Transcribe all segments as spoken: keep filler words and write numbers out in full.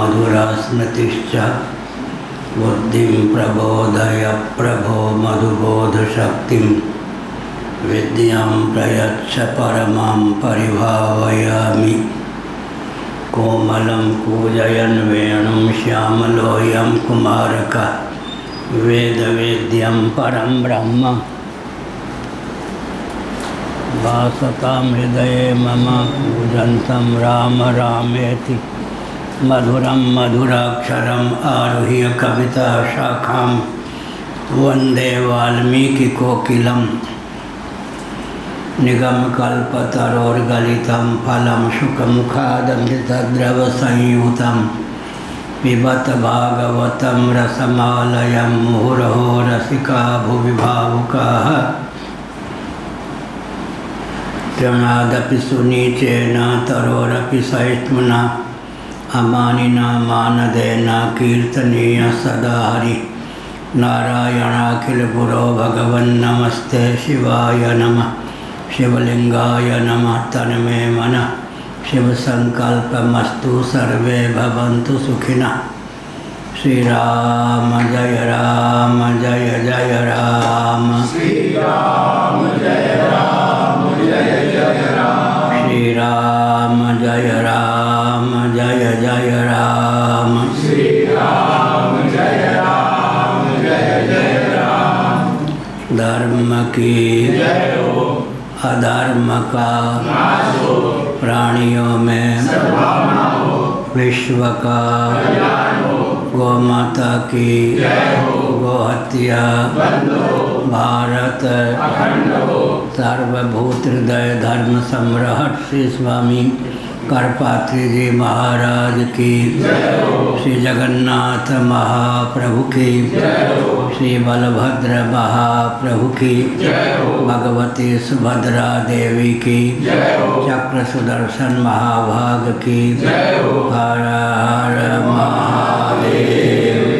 मधुरा स्मृतिश्च बुद्धिं प्रबोधय प्रभो मधुबोधशक्तिं विद्यां प्रयच्छ परमां परिभावयामि। कोमलं कूजयन् वेणुं श्यामलोऽयं कुमारकः वेदवेद्यं परं ब्रह्म वासतां हृदये मम कूजन्तं राम रामेति मधुरं मधुराक्षरम् आरुह्य कविताशाखां वन्दे वाल्मीकिकोकिलं निगमकल्पतरोर्गलितं फलं शुकमुखादमृतद्रवसंयुतं पिबत भागवतं रसमालयं मुहुरहो रसिका भुवि भावुकाः तृणादपि सुनीचेन तरोरपि सहिष्णुना अमानिना मानदेन कीर्तनीय सदा हरि नारायणाखिल गुरो भगवन्नमस्ते शिवाय नमः शिवलिंगाय नमः तन्मे मनः शिव संकल्पमस्तु सर्वे भवन्तु सुखिनः। श्री राम जय राम जय जय राम श्री राम जय राम जय जय राम श्री राम जय राम जय जय राम श्री राम जय राम जय जय राम। धर्म की जय हो अधर्म का नाश हो प्राणियों में सद्भावना हो विश्व का कल्याण हो गौ माता की जय हो गोहत्या बंद हो भारत अखंड हो सर्वभूत हृदय धर्म सम्राट श्री स्वामी करपात्री जी महाराज की जय हो श्री जगन्नाथ महाप्रभु की जय हो श्री बलभद्र महाप्रभु की जय हो भगवती सुभद्रा देवी की जय हो चक्र सुदर्शन महाभाग की जय हो हर हर महादेव।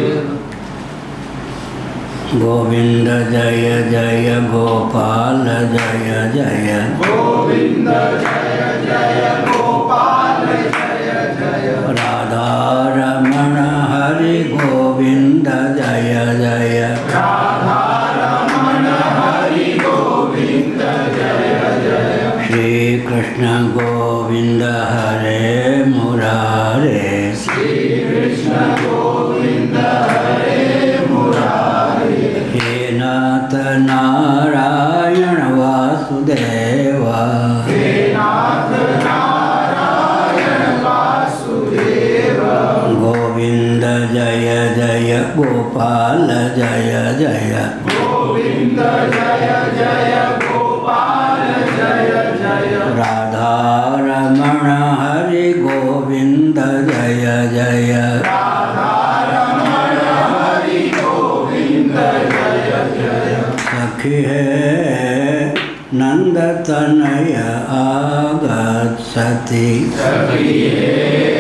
गोविंद जय जय गोपाल जय जय गोविंद जय जय गोपाल जय जय राधा रमण हरि गोविंद जय जय राधा रमण हरि गोविंद जय जय श्री कृष्ण गोविंद हरे मुरारे श्री कृष्ण गोविंद हरे मुरारे हे नाथ नारायण वासुदेव हे नाथ नारायण वासुदेव गोविंद जय जय गोपाल जय जय गोविंद जय जय गोपाल जय जय राधा रमण हरि गोविंद जय जय राधा रमण हरि गोविंद जय जय सखी है नंद तनय आगच्छति सखिये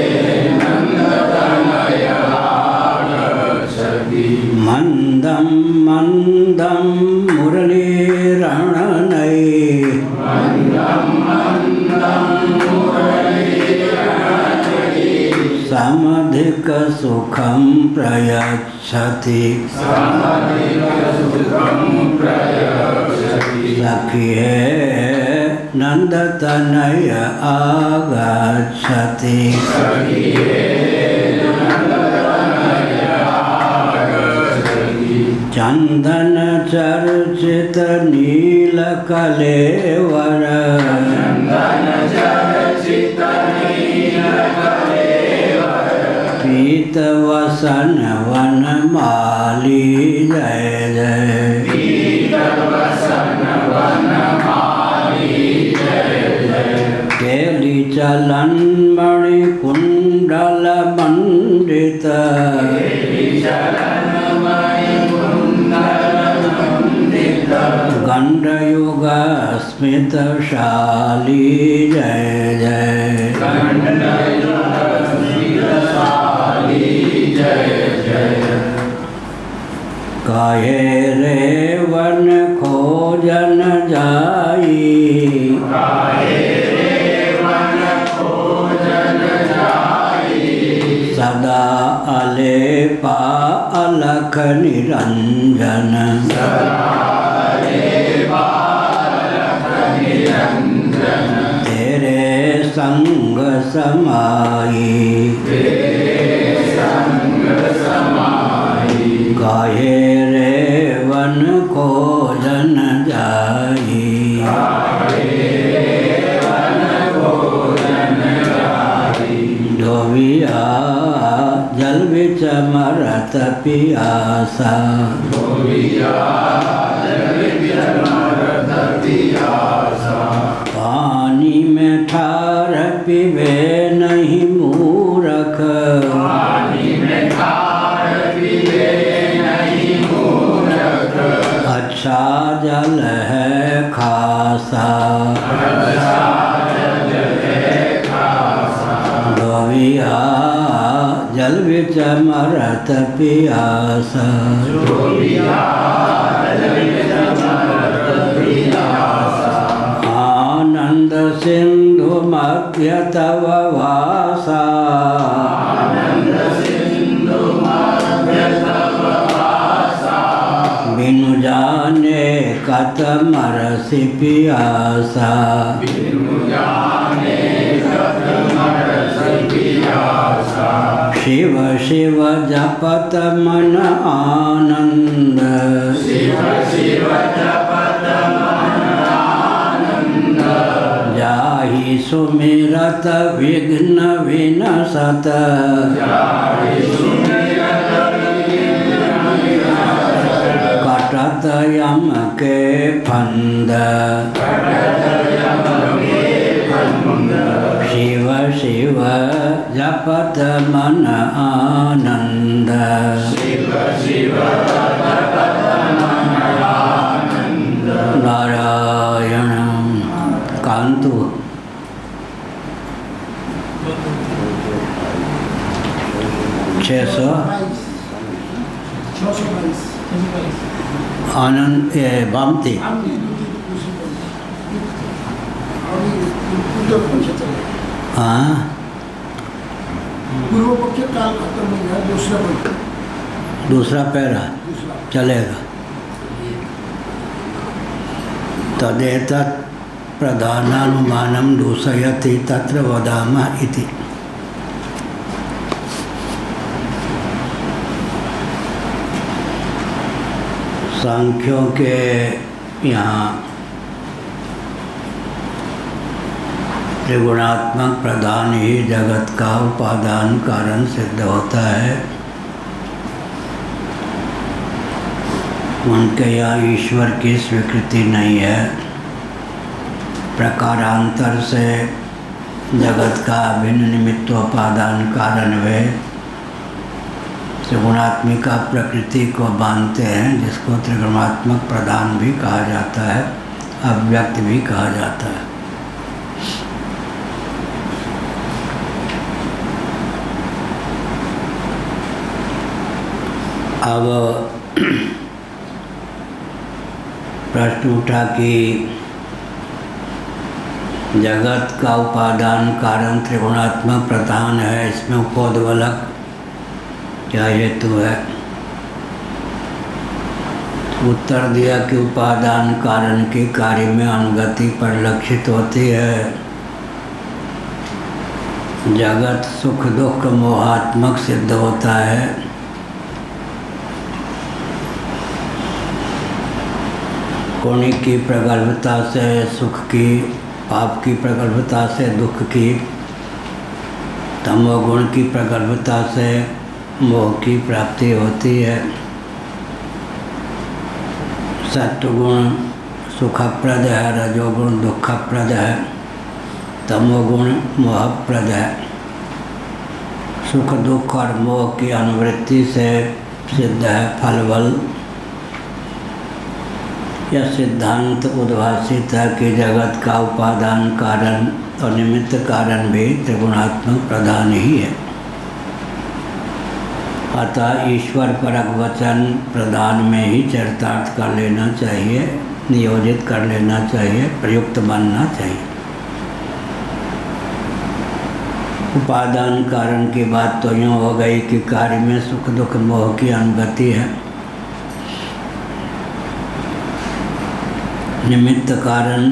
नंदतनय आगच्छति मंदं मंदं मुरलीरणनय मन्दं मन्दं मुरलीरणनयि समधिक सुखं प्रयच्छति समधिकसुखं प्रयच्छति सखी है नंद तनय आगच्छति सखिये नंदतनय आगच्छति चंदन चर्चित नील कलेवर चन्दन चर्चित नीलकलेवर पीत वसन वनमाली जय जय पीतवसन वनमाली जय जय केली चलन मणि कुंडल मंडित चरणमणि कुण्डलमण्डित गंडयुग स्मित शाली जय जय गण्डयुगस्मितशाली जय जय काहे रे वन खोजन जाई काहे रे वन खोजन जाई सदा बालक निरंजन तेरे संग समाई काहे रे वन खोजन जाई धोबिया जल बिच मरत पियासा पानी में ठार पीवे नहीं मूरख अच्छा जल है खासा धोबिया जल बिच मरत पियासा आनंद सिंधु मध्य तव वासा बिनु जाने कत मरसि पियासा शिव शिव जपत मन आनंद जाहि सुमिरत विघ्न विनसत कटत यम के फंद शिव शिव जपत मन आनंद नारायण कांतु छः सौ आनंद बामती हाँ पूर्व पक्ष काल खत्म हो गया दूसरा पक्ष दूसरा पैरा चलेगा तदेतत् प्रधानानुमानं दूषयति तत्र वदामः इति। सांख्यों के यहाँ त्रिगुणात्मक प्रधान ही जगत का उपादान कारण सिद्ध होता है। उनके यहाँ ईश्वर की स्वीकृति नहीं है। प्रकारांतर से जगत का अभिन्न निमित्तोपादान कारण वे त्रिगुणात्मिका प्रकृति को मानते हैं, जिसको त्रिगुणात्मक प्रधान भी कहा जाता है, अव्यक्त भी कहा जाता है। अब प्रश्न उठा कि जगत का उपादान कारण त्रिगुणात्मक प्रधान है, इसमें उपोद्बलक क्या हेतु है? उत्तर दिया कि उपादान कारण के कार्य में अनुगति परिलक्षित होती है। जगत सुख दुख मोहात्मक सिद्ध होता है। पुण्य की प्रगल्भता से सुख की, पाप की प्रगल्भता से दुख की, तमोगुण की प्रगल्भता से मोह की प्राप्ति होती है। सत्वगुण सुखप्रद है, रजोगुण दुखप्रद है, तमोगुण मोहप्रद है। सुख दुख और मोह की अनुवृत्ति से सिद्ध है फल बल। यह सिद्धांत उद्भासित है कि जगत का उपादान कारण और निमित्त कारण भी त्रिगुणात्मक प्रधान ही है। अतः ईश्वर परक वचन प्रधान में ही चरितार्थ कर लेना चाहिए, नियोजित कर लेना चाहिए, प्रयुक्त बनना चाहिए। उपादान कारण की बात तो यूँ हो गई कि कार्य में सुख दुख मोह की अनुगति है। निमित्त कारण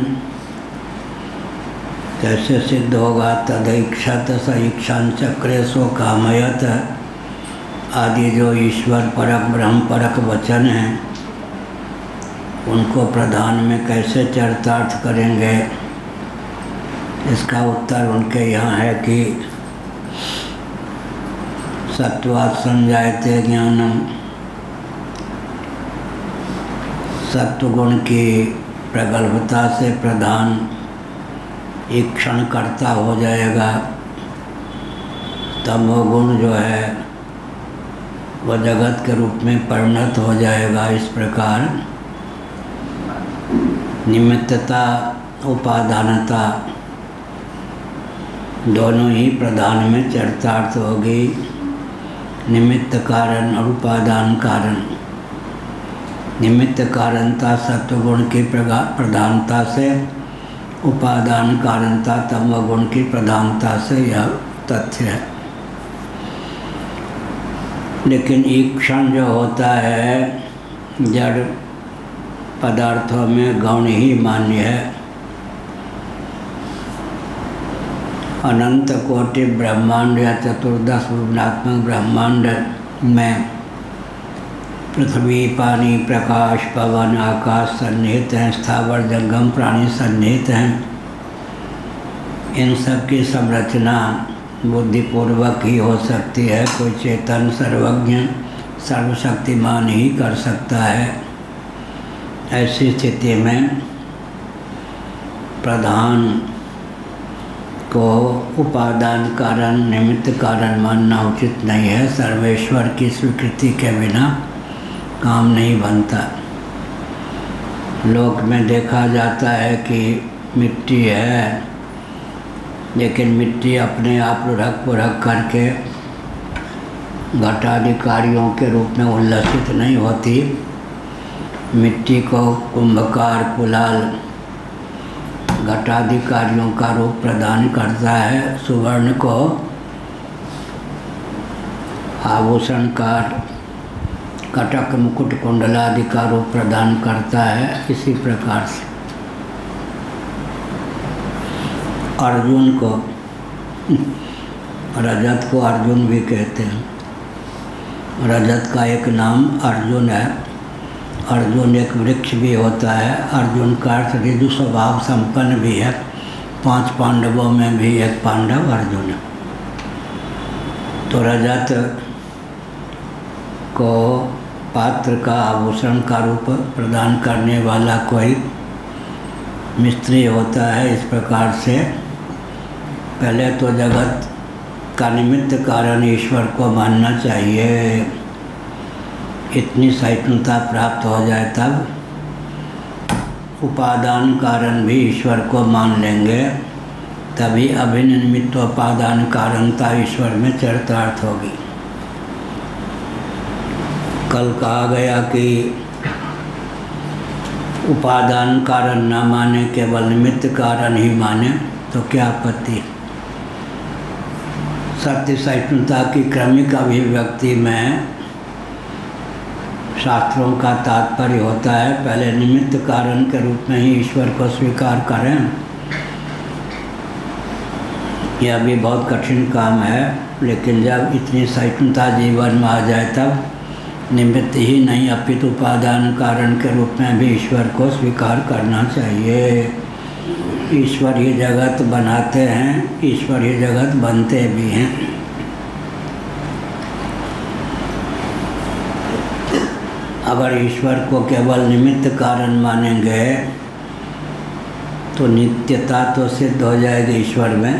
कैसे सिद्ध होगा? तदैक्षत स इक्षान चक्रे सो कामयत आदि जो ईश्वर परक ब्रह्म परक वचन हैं उनको प्रधान में कैसे चरितार्थ करेंगे? इसका उत्तर उनके यहाँ है कि सत्वात् संजायते ज्ञानम, सत्वगुण की प्रगल्भता से प्रधान एक क्षण करता हो जाएगा। तमोगुण जो है वह जगत के रूप में परिणत हो जाएगा। इस प्रकार निमित्तता उपादानता दोनों ही प्रधान में चरितार्थ होगी। निमित्त कारण और उपादान कारण। निमित्त कारणता सत्वगुण की प्रधानता से, उपादान कारणता तमोगुण की प्रधानता से यह तथ्य है। लेकिन एक क्षण जो होता है जड़ पदार्थों में गौण ही मान्य है। अनंत कोटि ब्रह्मांड या चतुर्दश गुणात्मक ब्रह्मांड में पृथ्वी पानी प्रकाश पवन आकाश सन्निहित हैं, स्थावर जंगम प्राणी सन्निहित हैं। इन सब की संरचना बुद्धिपूर्वक ही हो सकती है। कोई चेतन सर्वज्ञ सर्वशक्तिमान ही कर सकता है। ऐसी स्थिति में प्रधान को उपादान कारण निमित्त कारण मानना उचित नहीं है। सर्वेश्वर की स्वीकृति के बिना काम नहीं बनता। लोक में देखा जाता है कि मिट्टी है, लेकिन मिट्टी अपने आप लुढ़क पुढ़क करके घटाधिकारियों के रूप में उल्लसित नहीं होती। मिट्टी को कुंभकार कुलाल घटाधिकारियों का रूप प्रदान करता है। सुवर्ण को आभूषणकार कटक मुकुट कुंडलादि का रूप प्रदान करता है। इसी प्रकार से अर्जुन को, रजत को अर्जुन भी कहते हैं। रजत का एक नाम अर्जुन है। अर्जुन एक वृक्ष भी होता है। अर्जुन का अर्थ ऋजु स्वभाव संपन्न भी है। पांच पांडवों में भी एक पांडव अर्जुन है। तो रजत को पात्र का आभूषण का रूप प्रदान करने वाला कोई मिस्त्री होता है। इस प्रकार से पहले तो जगत का निमित्त कारण ईश्वर को मानना चाहिए। इतनी सहिष्णुता प्राप्त हो जाए तब उपादान कारण भी ईश्वर को मान लेंगे, तभी अभिन्न निमित्त उपादान कारणता ईश्वर में चरितार्थ होगी। कल कहा गया कि उपादान कारण न माने, केवल निमित्त कारण ही माने, तो क्या आपत्ति? सत्य सहिष्णुता की क्रमिक अभिव्यक्ति में शास्त्रों का तात्पर्य होता है पहले निमित्त कारण के रूप में ही ईश्वर को स्वीकार करें। यह भी बहुत कठिन काम है, लेकिन जब इतनी सहिष्णुता जीवन में आ जाए तब निमित्त ही नहीं अपितु उपादान कारण के रूप में भी ईश्वर को स्वीकार करना चाहिए। ईश्वर ही जगत बनाते हैं, ईश्वर ही जगत बनते भी हैं। अगर ईश्वर को केवल निमित्त कारण मानेंगे तो नित्यता तो सिद्ध हो जाएगी ईश्वर में,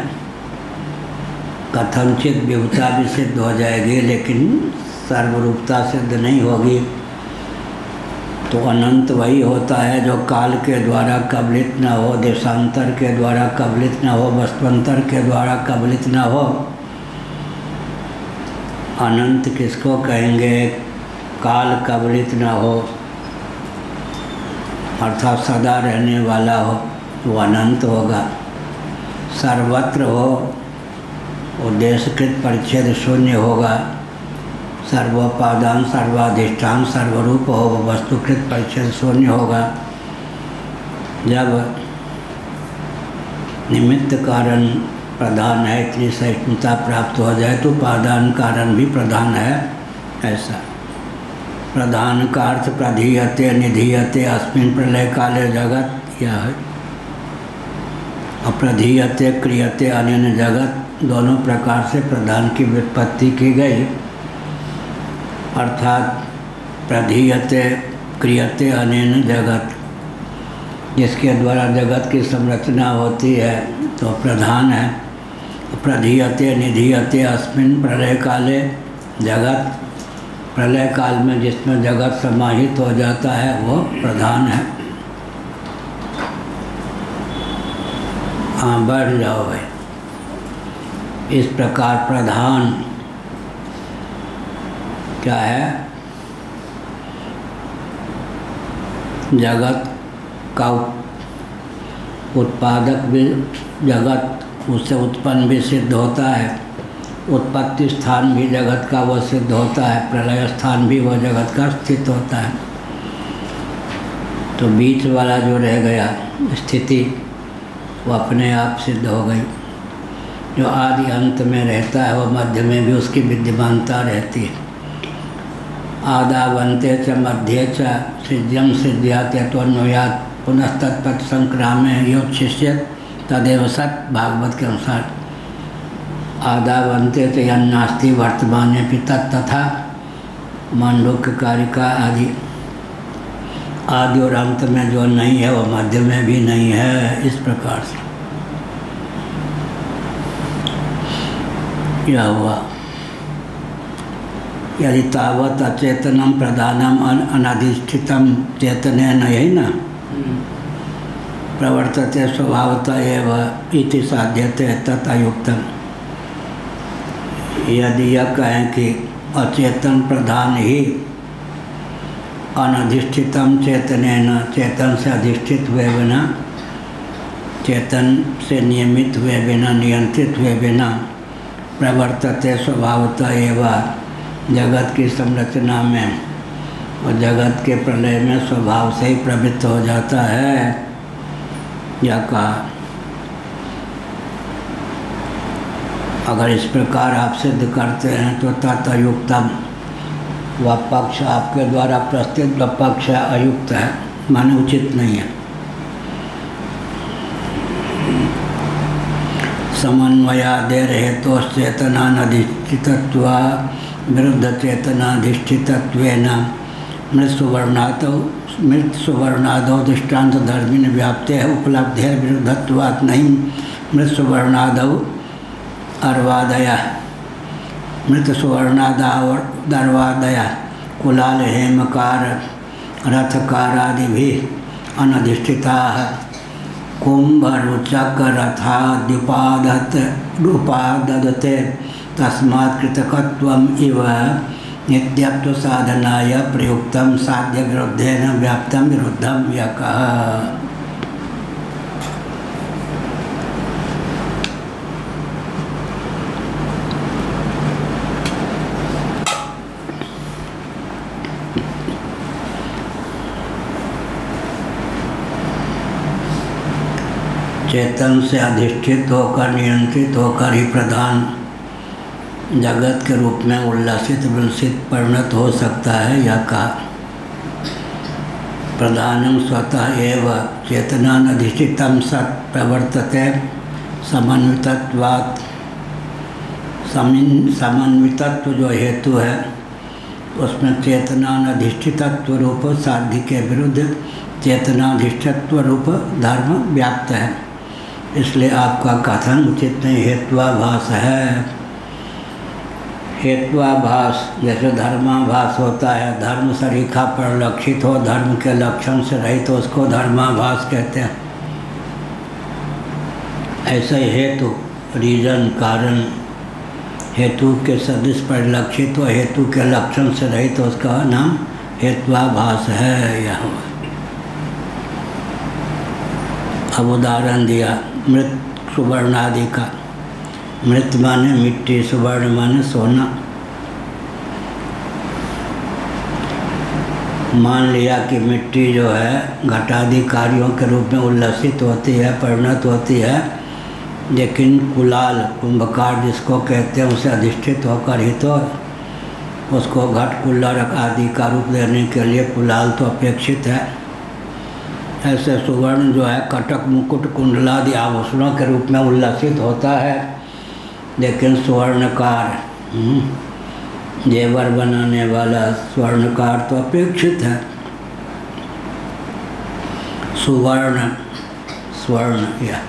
कथनचित विभुता भी सिद्ध हो जाएगी, लेकिन सर्वरूपता सिद्ध नहीं होगी। तो अनंत वही होता है जो काल के द्वारा कबलित न हो, देशांतर के द्वारा कबलित न हो, वस्तुअंतर के द्वारा कबलित न हो। अनंत किसको कहेंगे? काल कबलित न हो, अर्थात सदा रहने वाला हो, वो अनंत होगा। सर्वत्र हो, उद्देश्यकृत परिच्छेद शून्य होगा, सर्वोपादान सर्वाधिष्ठान सर्वरूप होगा, वस्तुकृत परिच्छेद शून्य होगा। जब निमित्त कारण प्रधान है इतनी सहिष्णुता प्राप्त हो जाए तो उपादान कारण भी प्रधान है। ऐसा प्रधान का अर्थ प्रधीयते निधीयते अस्मिन् प्रलय काले जगत यह है, और प्रधीयते क्रियते अनेन जगत दोनों प्रकार से प्रधान की व्युत्पत्ति की गई। अर्थात प्रधीयते क्रियते अनेन जगत, जिसके द्वारा जगत की संरचना होती है तो प्रधान है। प्रधीयते निधीयते अस्मिन् प्रलय काले जगत, प्रलय काल में जिसमें जगत समाहित हो जाता है वो प्रधान है। हाँ बढ़ जाओ भाई। इस प्रकार प्रधान क्या है, जगत का उत्पादक भी, जगत उससे उत्पन्न भी सिद्ध होता है, उत्पत्ति स्थान भी जगत का वो सिद्ध होता है, प्रलय स्थान भी वो जगत का स्थित होता है। तो बीच वाला जो रह गया स्थिति वो अपने आप सिद्ध हो गई। जो आदि अंत में रहता है वो मध्य में भी उसकी विद्यमानता रहती है। आदावंते च मध्ये च सिद्ध्यं सिद्ध्यात् यतोऽन्वयात् पुनस्तत्पथ संक्रामे योच्छिष्य तदेव सत्, भागवत के अनुसार। आदावंते च यन्नास्ति वर्तमाने भी तथा मांडूक्य कारिका आदि। आदि और अंत में जो नहीं है वो मध्य में भी नहीं है। इस प्रकार से क्या हुआ, यदि तावत अचेतनम प्रधानम अनाधिष्ठितम चेतनेन, यही ना प्रवर्तते स्वभावतः एव इति साध्यते तथायुक्तम। यदि यह कहें कि अचेतन प्रधान ही अनधिष्ठितम चेतनेन, चेतन से अधिष्ठित हुए बिना, चेतन से नियमित हुए बिना, नियंत्रित हुए बिना प्रवर्तते स्वभावतः एव, जगत की संरचना में और जगत के प्रलय में स्वभाव से ही प्रवृत्त हो जाता है। यह कहा। अगर इस प्रकार आप सिद्ध करते हैं तो तथायुक्तम, वह पक्ष आपके द्वारा प्रस्तुत वह पक्ष अयुक्त है, माने उचित नहीं है। समन्वयादेर हेतु चेतनाधिष्ठितत्व विरुद्ध चेतनाधिष्ठितत्वेन मृत सुवर्णादौ मृत सुवर्णादौ दृष्टान्त धर्मिण व्याप्ते उपलब्धे विरुद्धत्वात् नहीं मृत सुवर्णादौ अर्वादय मृत सुवर्णादर्वादय कुलाल हेमकार रथकारादि भी अनधिष्ठिताः कुंभ रुचक रथाद्युपादत रूपादते तस्मात् कृतकत्वम इव नित्यत्व साधनाय प्रयुक्तम साध्य विरुद्धेन व्याप्तम विरुद्धम यः कहा। चेतन से अधिष्ठित होकर नियंत्रित होकर ही प्रधान जगत के रूप में उल्लासित विलसित परिणत हो सकता है। यह कहा। प्रधानम स्वतः एव चेतनाधिष्ठितम सत् प्रवर्तते समन्वितत्वात्। समन्वितत्व जो हेतु है उसमें चेतनाधिष्ठितत्व रूप साध्य के विरुद्ध चेतनाधिष्ठित्व रूप धर्म व्याप्त है, इसलिए आपका कथन उचित नहीं। हेत्वाभास है। हेत्वाभास जैसे धर्माभास होता है, धर्म सरीखा परिलक्षित हो, धर्म के लक्षण से रहित तो उसको धर्माभास कहते हैं। ऐसे ही हेतु रीजन कारण हेतु के सदृश परिलक्षित हो, हेतु के लक्षण से रहित तो उसका नाम हेत्वाभास है। यह अब उदाहरण दिया मृत सुवर्णादि का। मृत माने मिट्टी, सुवर्ण माने सोना। मान लिया कि मिट्टी जो है घटादि कार्यों के रूप में उल्लसित होती है, परिणत होती है, लेकिन कुलाल कुंभकार जिसको कहते हैं उसे अधिष्ठित होकर ही तो उसको घट कुल्लर आदि का रूप देने के लिए कुलाल तो अपेक्षित है। ऐसे सुवर्ण जो है कटक मुकुट कुंडलादि आभूषणों के रूप में उल्लसित होता है, लेकिन स्वर्णकार जेवर बनाने वाला स्वर्णकार तो अपेक्षित है। सुवर्ण स्वर्ण या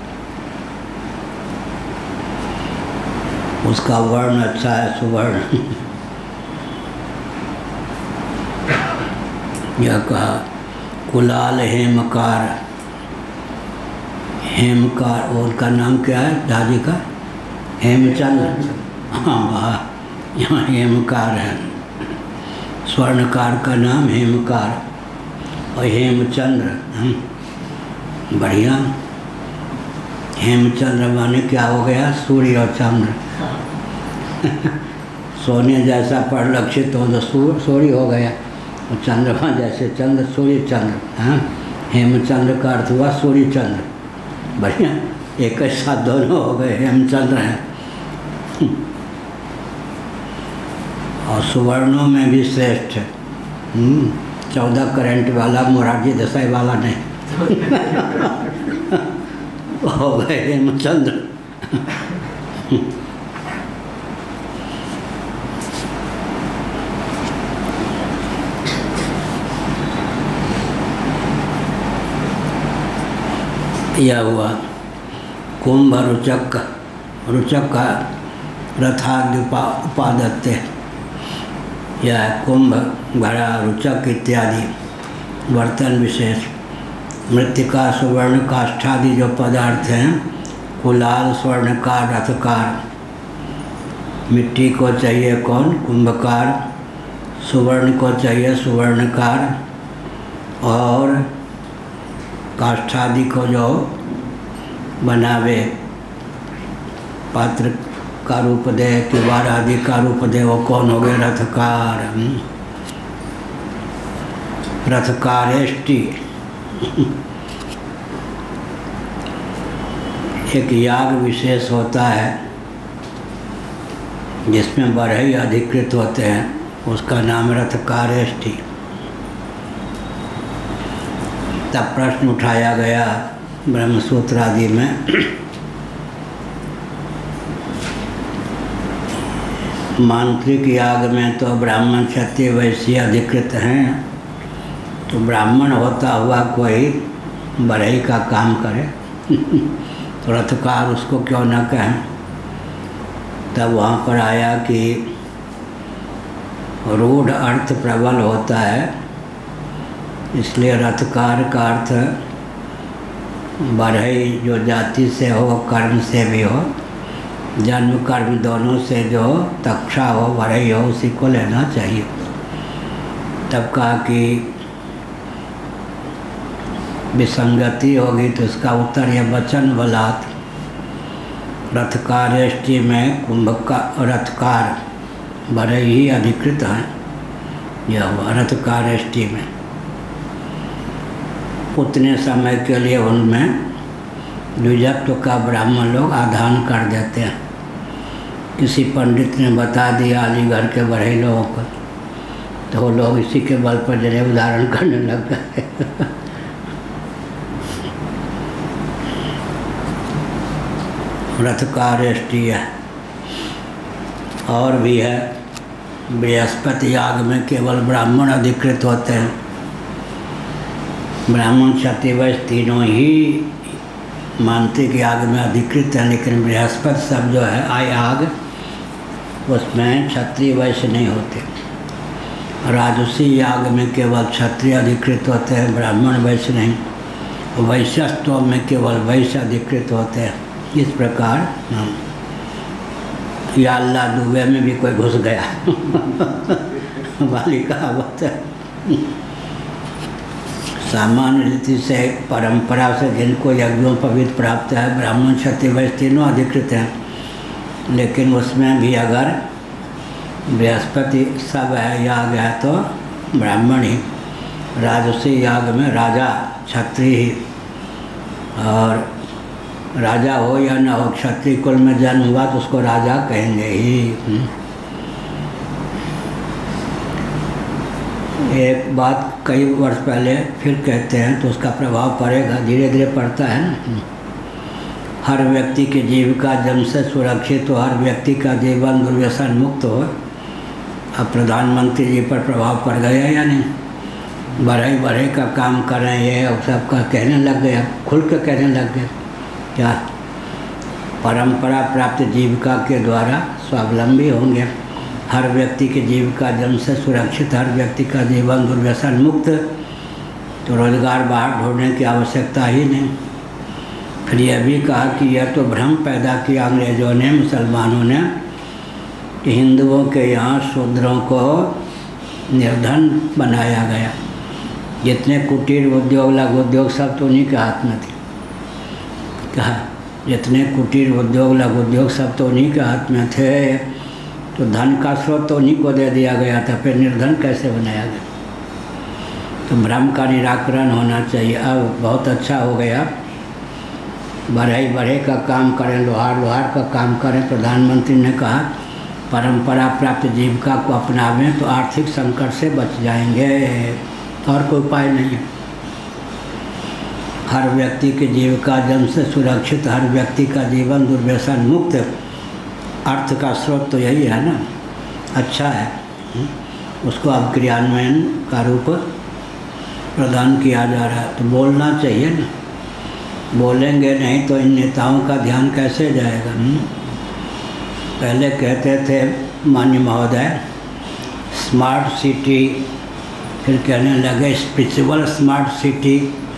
उसका वर्ण अच्छा है सुवर्ण। यह कहा कुलाल हेमकार, हेमकार और उनका नाम क्या है दादी का? हेमचंद्र। हाँ वाह, यहाँ हेमकार है। स्वर्णकार का नाम हेमकार और हेमचंद्र। बढ़िया। हेमचंद्र माने क्या हो गया? सूर्य और चंद्र। सोने जैसा परिलक्षित हो तो सूर्य हो गया, और चंद्रमा जैसे चंद्र सूर्य चंद्र। हाँ, हेमचंद्र का अर्थ हुआ सूर्य चंद्र। बढ़िया, एक साथ दोनों हो गए, हेमचंद्र हैं। और सुवर्णों में भी श्रेष्ठ है, चौदह करंट वाला, मोरारजी देसाई वाला नहीं। हो गए हेमचंद्र। यह हुआ कुंभ रुचक। रुचक का रथाग्नि उपादत्य, यह कुंभ घड़ा रुचक इत्यादि बर्तन विशेष। मृत्तिका सुवर्ण काष्ठादि जो पदार्थ हैं, कुलाल स्वर्णकार रथकार। मिट्टी को चाहिए कौन? कुंभकार। सुवर्ण को चाहिए सुवर्णकार, और काष्ठादि को जो बनावे, पात्र का रूप दे, किवाड़ आदि का रूप दे, वो कौन हो गए? रथकार। रथकारेष्टि एक याग विशेष होता है जिसमें बढ़ई अधिकृत होते हैं, उसका नाम रथकारेष्टि। तब प्रश्न उठाया गया ब्रह्मसूत्र आदि में, मांत्रिक याग में तो ब्राह्मण क्षत्रिय वैश्य अधिकृत हैं, तो ब्राह्मण होता हुआ कोई बढ़ई का काम करे तो रथकार उसको क्यों न कहें। तब वहाँ पर आया कि रूढ़ अर्थ प्रबल होता है, इसलिए रथकार का अर्थ बढ़ई जो जाति से हो, कर्म से भी हो, जन्म कर्म दोनों से जो तक्षा हो, बढ़ई हो, उसी को लेना चाहिए। तब कहा कि विसंगति होगी तो इसका उत्तर यह वचन बलात्। रथकारेष्टि में कुंभ का रथकार बढ़ई ही अधिकृत हैं, यह हुआ रथकारेष्टि में। उतने समय के लिए उनमें द्विजत्व का ब्राह्मण लोग आधान कर देते हैं। किसी पंडित ने बता दिया अलीगढ़ के बढ़ई लोगों को, तो वो लोग इसी के बल पर जने उदाहरण करने लग गए। रथकारेष्टि है। और भी है, बृहस्पति याग में केवल ब्राह्मण अधिकृत होते हैं। ब्राह्मण क्षत्रिय वैश्य तीनों ही मांत्रिक याग में अधिकृत हैं, लेकिन बृहस्पति सब जो है आयाग, उसमें क्षत्रिय वैश्य नहीं होते। राजसी याग में केवल क्षत्रिय अधिकृत होते हैं, ब्राह्मण वैश्य नहीं। वैश्यत्व में केवल वैश्य अधिकृत होते हैं। इस प्रकार या अल्लाह दुबे में भी कोई घुस गया वाली कहावत है। सामान्य रीति से परंपरा से जिनको यज्ञों पवित्र प्राप्त है, ब्राह्मण क्षत्रिय वैश्य तीनों अधिकृत हैं, लेकिन उसमें भी अगर बृहस्पति सब है याग है तो ब्राह्मण ही, राजसी याग में राजा क्षत्रिय ही, और राजा हो या ना हो क्षत्रिय कुल में जन्म हुआ तो उसको राजा कहेंगे ही। एक बात कई वर्ष पहले फिर कहते हैं तो उसका प्रभाव पड़ेगा, धीरे धीरे पड़ता है ना। हर व्यक्ति की जीविका जन्म से सुरक्षित हो, हर व्यक्ति का जीवन दुर्व्यसन मुक्त हो। अब प्रधानमंत्री जी पर प्रभाव पड़ गया या नहीं? बढ़ई बढ़ई का काम करें ये अब सबका कहने लग गए, अब खुल के कहने लग गए क्या परंपरा प्राप्त जीविका के द्वारा स्वावलंबी होंगे। हर व्यक्ति की जीविका जन्म से सुरक्षित, हर व्यक्ति का जीवन दुर्व्यसन मुक्त, तो रोजगार बाहर ढूंढने की आवश्यकता ही नहीं। फिर यह भी कहा कि यह तो भ्रम पैदा किया अंग्रेज़ों ने, मुसलमानों ने, कि हिंदुओं के यहाँ शूद्रों को निर्धन बनाया गया। जितने कुटीर उद्योग लघु उद्योग सब तो उन्हीं के हाथ में थे। कहा जितने कुटीर उद्योग लघु उद्योग सब तो उन्हीं के हाथ में थे, तो धन का स्रोत तो उन्हीं को दे दिया गया था, फिर निर्धन कैसे बनाया गया? तो भ्रम का निराकरण होना चाहिए। अब बहुत अच्छा हो गया, बढ़ई बढ़े का काम करें, लोहार लोहार का काम करें। प्रधानमंत्री ने कहा परंपरा प्राप्त जीविका को अपनावें तो आर्थिक संकट से बच जाएंगे, और कोई उपाय नहीं है। हर व्यक्ति की जीविका जन्म से सुरक्षित, हर व्यक्ति का जीवन दुर्व्यसन मुक्त, अर्थ का स्रोत तो यही है ना। अच्छा है, उसको अब क्रियान्वयन का रूप प्रदान किया जा रहा है, तो बोलना चाहिए ना। बोलेंगे नहीं तो इन नेताओं का ध्यान कैसे जाएगा? पहले कहते थे माननीय महोदय स्मार्ट सिटी, फिर कहने लगे स्पिरिचुअल स्मार्ट सिटी।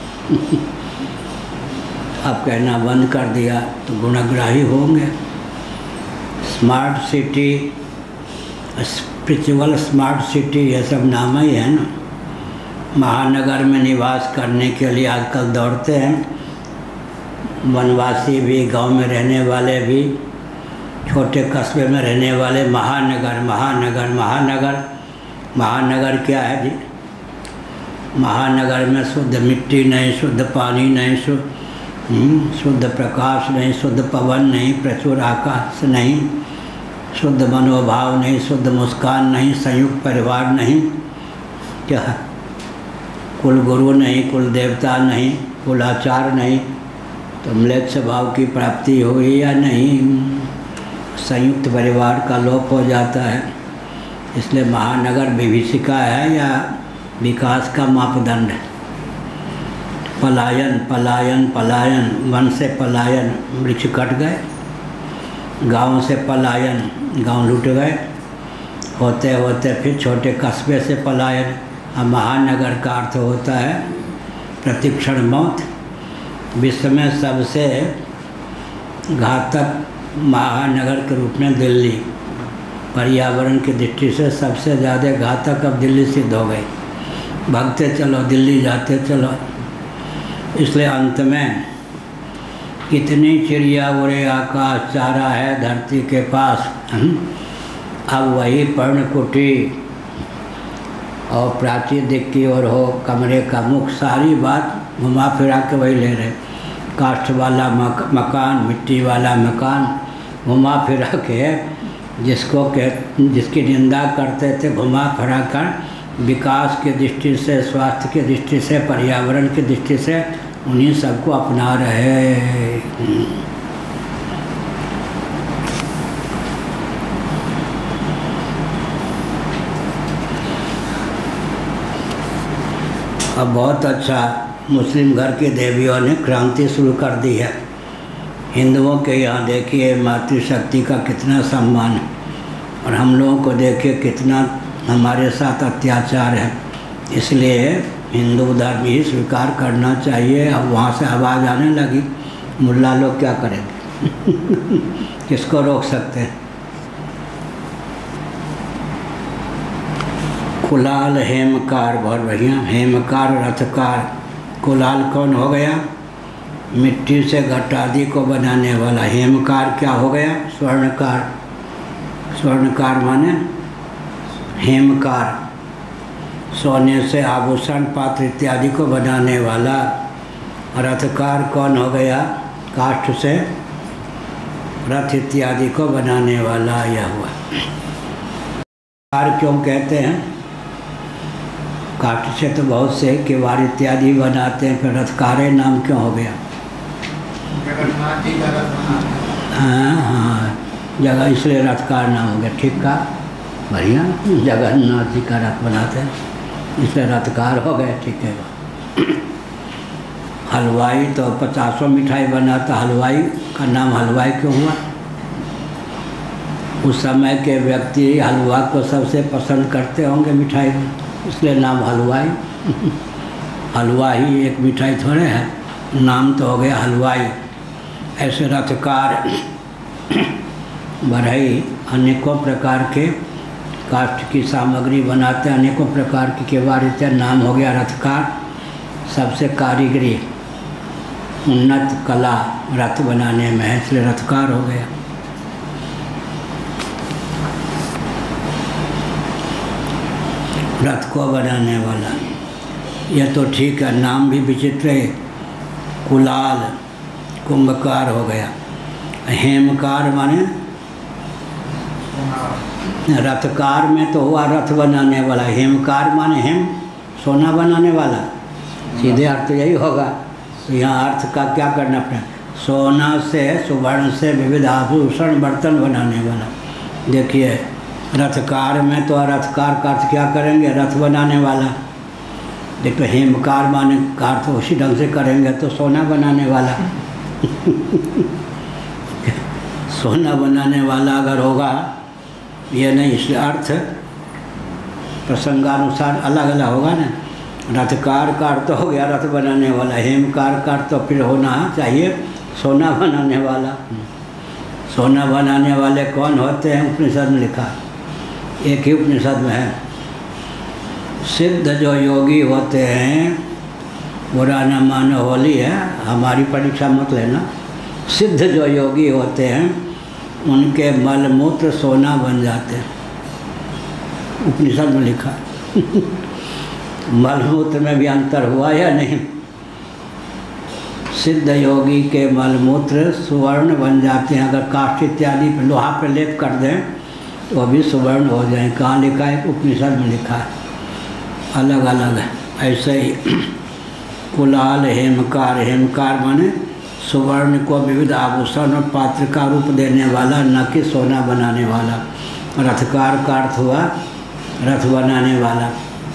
अब कहना बंद कर दिया तो गुणग्राही होंगे। Smart city, spiritual smart city, ये सब नाम ही है ना। महानगर में निवास करने के लिए आजकल दौड़ते हैं, वनवासी भी, गांव में रहने वाले भी, छोटे कस्बे में रहने वाले। महानगर महानगर महानगर महानगर क्या है जी? महानगर में शुद्ध मिट्टी नहीं, शुद्ध पानी नहीं, शुद्ध शुद्ध प्रकाश नहीं, शुद्ध पवन नहीं, प्रचुर आकाश नहीं, शुद्ध मनोभाव नहीं, शुद्ध मुस्कान नहीं, संयुक्त परिवार नहीं, क्या कुल गुरु नहीं, कुल देवता नहीं, कुल आचार नहीं, तो म्लेच्छ भाव की प्राप्ति हुई या नहीं? संयुक्त परिवार का लोप हो जाता है। इसलिए महानगर विभीषिका है या विकास का मापदंड है? पलायन पलायन पलायन, वन से पलायन, वृक्ष कट गए। गांव से पलायन, गांव लूट गए। होते होते फिर छोटे कस्बे से पलायन। अब महानगर का अर्थ होता है प्रतिक्षण मौत। विश्व में सबसे घातक महानगर के रूप में दिल्ली, पर्यावरण की दृष्टि से सबसे ज़्यादा घातक अब दिल्ली सिद्ध हो गई। भागते चलो दिल्ली, जाते चलो। इसलिए अंत में कितनी चिड़िया उड़े आकाश, चारा है धरती के पास। अब वही पर्णकुटी और प्राचीन दिख की ओर हो, कमरे का मुख, सारी बात घुमा फिरा के वही ले रहे। काष्ठ वाला मक, मकान, मिट्टी वाला मकान, घुमा फिरा के जिसको कह जिसकी निंदा करते थे, घुमा फिरा कर विकास की दृष्टि से, स्वास्थ्य की दृष्टि से, पर्यावरण की दृष्टि से उन्हीं सबको अपना रहे। अब बहुत अच्छा मुस्लिम घर की देवियों ने क्रांति शुरू कर दी है। हिंदुओं के यहाँ देखिए मातृशक्ति का कितना सम्मान है, और हम लोगों को देखिए कितना हमारे साथ अत्याचार है। इसलिए हिंदू धर्म ही स्वीकार करना चाहिए। अब वहाँ से आवाज़ आने लगी, मुल्ला लोग क्या करेंगे? किसको रोक सकते हैं? कुलाल हेमकार, बहुत बढ़िया, हेमकार रथकार। कुलाल कौन हो गया? मिट्टी से घट आदि को बनाने वाला। हेमकार क्या हो गया? स्वर्णकार। स्वर्णकार माने हेमकार, सोने से आभूषण पात्र इत्यादि को बनाने वाला। रथकार कौन हो गया? काष्ठ से रथ इत्यादि को बनाने वाला। यह हुआ। कार क्यों कहते हैं? काष्ठ से तो बहुत से किवाड़ इत्यादि बनाते हैं, फिर रथकारे नाम क्यों हो गया? जगन्नाथ जी का रथ बनाते हैं। हाँ हाँ, जगह इसलिए रथकार नाम हो गया। ठीक का, बढ़िया। जगन्नाथ जी का रथ बनाते हैं इसलिए रथकार हो गए। ठीक है। हलवाई तो पचासों मिठाई बनाता, हलवाई का नाम हलवाई क्यों हुआ? उस समय के व्यक्ति हलवा को सबसे पसंद करते होंगे मिठाई में, इसलिए नाम हलवाई। हलवा ही एक मिठाई थोड़े है, नाम तो हो गया हलवाई। ऐसे रथकार बढ़ई अनेकों प्रकार के काष्ठ की सामग्री बनाते हैं, अनेकों प्रकार की किवाड़ इत्यादि। नाम हो गया रथकार। सबसे कारीगरी उन्नत कला रथ बनाने में है, इसलिए रथकार हो गया। रथ को बनाने वाला, यह तो ठीक है। नाम भी विचित्र है। कुलाल कुंभकार हो गया। हेमकार माने रथकार में तो हुआ रथ बनाने वाला। हेमकार माने हेम, सोना बनाने वाला। सीधे अर्थ यही होगा। तो यहाँ अर्थ का क्या करना पड़ेगा? सोना से, सुवर्ण से विविध आभूषण बर्तन बनाने वाला। देखिए रथकार में तो रथकार का अर्थ क्या करेंगे? रथ बनाने वाला। देखो हेमकार माने का अर्थ उसी ढंग से करेंगे तो सोना बनाने वाला। सोना बनाने वाला अगर होगा, ये नहीं, इसलिए अर्थ प्रसंगानुसार अलग अलग होगा ना। रथकार का अर्थ हो गया रथ बनाने वाला। हेमकार का अर्थ तो फिर होना चाहिए सोना बनाने वाला। सोना बनाने वाले कौन होते हैं? उपनिषद में लिखा, एक ही उपनिषद में है। सिद्ध जो योगी होते हैं, बुरा न मानो होली है, हमारी परीक्षा मत लेना। सिद्ध जो योगी होते हैं उनके मलमूत्र सोना बन जाते हैं, उपनिषद में लिखा। मलमूत्र में भी अंतर हुआ या नहीं? सिद्ध योगी के मलमूत्र सुवर्ण बन जाते हैं। अगर काष्ठ इत्यादि पे लोहा पे लेप कर दें तो वो भी सुवर्ण हो जाए। कहाँ लिखा है? उपनिषद में लिखा है। अलग अलग है। ऐसे ही कुलाल हेमकार। हेमकार माने सुवर्ण को विविध आभूषण और पात्र का रूप देने वाला, न कि सोना बनाने वाला। रथकार का अर्थ हुआ रथ बनाने वाला।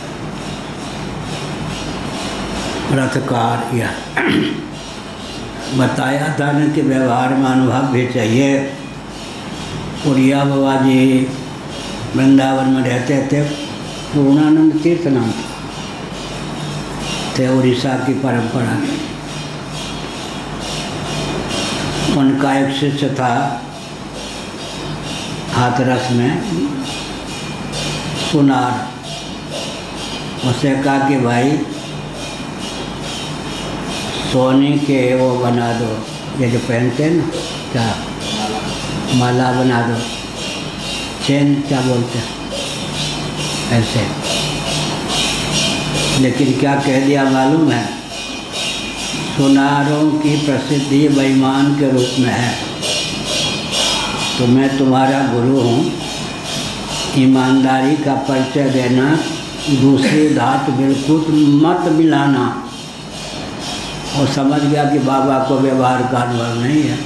रथकार यह बताया था न कि व्यवहार में अनुभव भी चाहिए। उड़िया बाबा जी वृंदावन में रहते थे, पूर्णानंद तीर्थ नाम थे, उड़ीसा की परंपरा के। उनका एक शिष्य था हाथरस में, सुनार। उससे कहा कि भाई सोने के वो बना दो, ये जो पहनते हैं ना, क्या माला बना दो, चेन क्या बोलते हैं, ऐसे। लेकिन क्या कह दिया मालूम है? सुनारों की प्रसिद्धि बेईमान के रूप में है, तो मैं तुम्हारा गुरु हूँ, ईमानदारी का परिचय देना, दूसरी धातु बिल्कुल मत मिलाना। और समझ गया कि बाबा को व्यवहार का अनुभव नहीं है।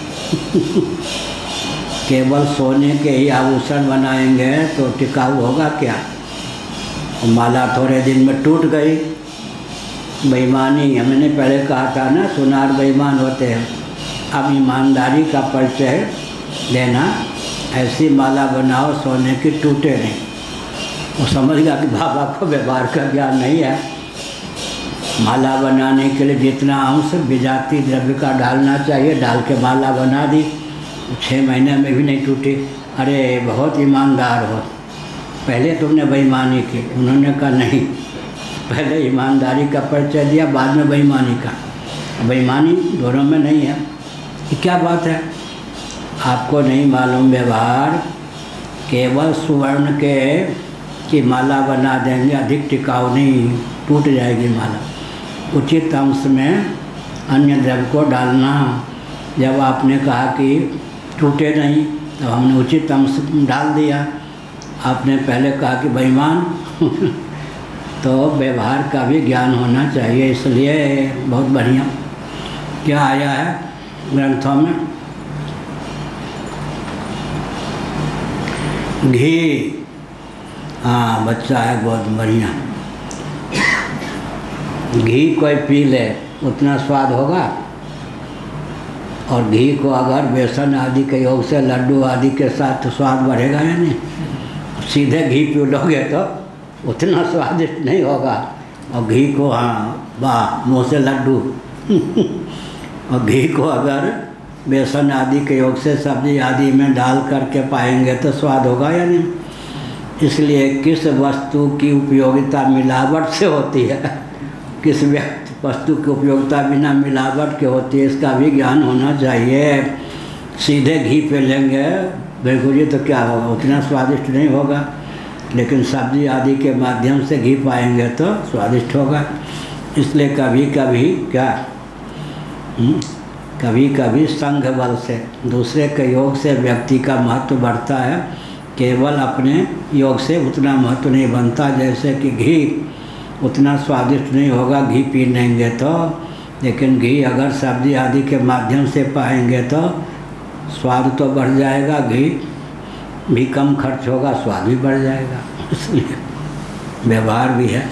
केवल सोने के ही आभूषण बनाएंगे तो टिकाऊ होगा क्या? और माला थोड़े दिन में टूट गई। बेईमानी, हमने पहले कहा था ना, सुनार बेईमान होते हैं। अब ईमानदारी का परिचय देना, ऐसी माला बनाओ सोने की टूटे नहीं। वो समझ गया कि बाबा को व्यवहार का ज्ञान नहीं है। माला बनाने के लिए जितना अंश विजाती द्रव्य का डालना चाहिए डाल के माला बना दी, छः महीने में भी नहीं टूटी। अरे बहुत ईमानदार हो, पहले तुमने बेईमानी की। उन्होंने कहा नहीं, पहले ईमानदारी का परिचय दिया, बाद में बेईमानी का। बेईमानी दोनों में नहीं है। ये क्या बात है? आपको नहीं मालूम व्यवहार केवल सुवर्ण के की माला बना देंगे, अधिक टिकाऊ नहीं, टूट जाएगी माला। उचित अंश में अन्य द्रव्य को डालना। जब आपने कहा कि टूटे नहीं तो हमने उचित अंश डाल दिया। आपने पहले कहा कि बेईमान तो व्यवहार का भी ज्ञान होना चाहिए, इसलिए बहुत बढ़िया। क्या आया है ग्रंथों में? घी, हाँ बच्चा है, बहुत बढ़िया। घी कोई पी ले उतना स्वाद होगा, और घी को अगर बेसन आदि के योग से लड्डू आदि के साथ तो स्वाद बढ़ेगा या नहीं? सीधे घी पी लोगे तो उतना स्वादिष्ट नहीं होगा। और घी को, हाँ वाह, मुँह से लड्डू और घी को अगर बेसन आदि के योग से सब्जी आदि में डाल करके पाएंगे तो स्वाद होगा या नहीं? इसलिए किस वस्तु की उपयोगिता मिलावट से होती है, किस वस्तु की उपयोगिता बिना मिलावट के होती है, इसका भी ज्ञान होना चाहिए। सीधे घी पे लेंगे बेगुजी तो क्या होगा, उतना स्वादिष्ट नहीं होगा, लेकिन सब्जी आदि के माध्यम से घी पाएंगे तो स्वादिष्ट होगा। इसलिए कभी कभी क्या हुँ? कभी कभी संघ बल से, दूसरे के योग से व्यक्ति का महत्व बढ़ता है, केवल अपने योग से उतना महत्व नहीं बनता। जैसे कि घी उतना स्वादिष्ट नहीं होगा घी पी लेंगे तो, लेकिन घी अगर सब्जी आदि के माध्यम से पाएंगे तो स्वाद तो बढ़ जाएगा, घी भी कम खर्च होगा, स्वाद भी बढ़ जाएगा। इसलिए व्यवहार भी है।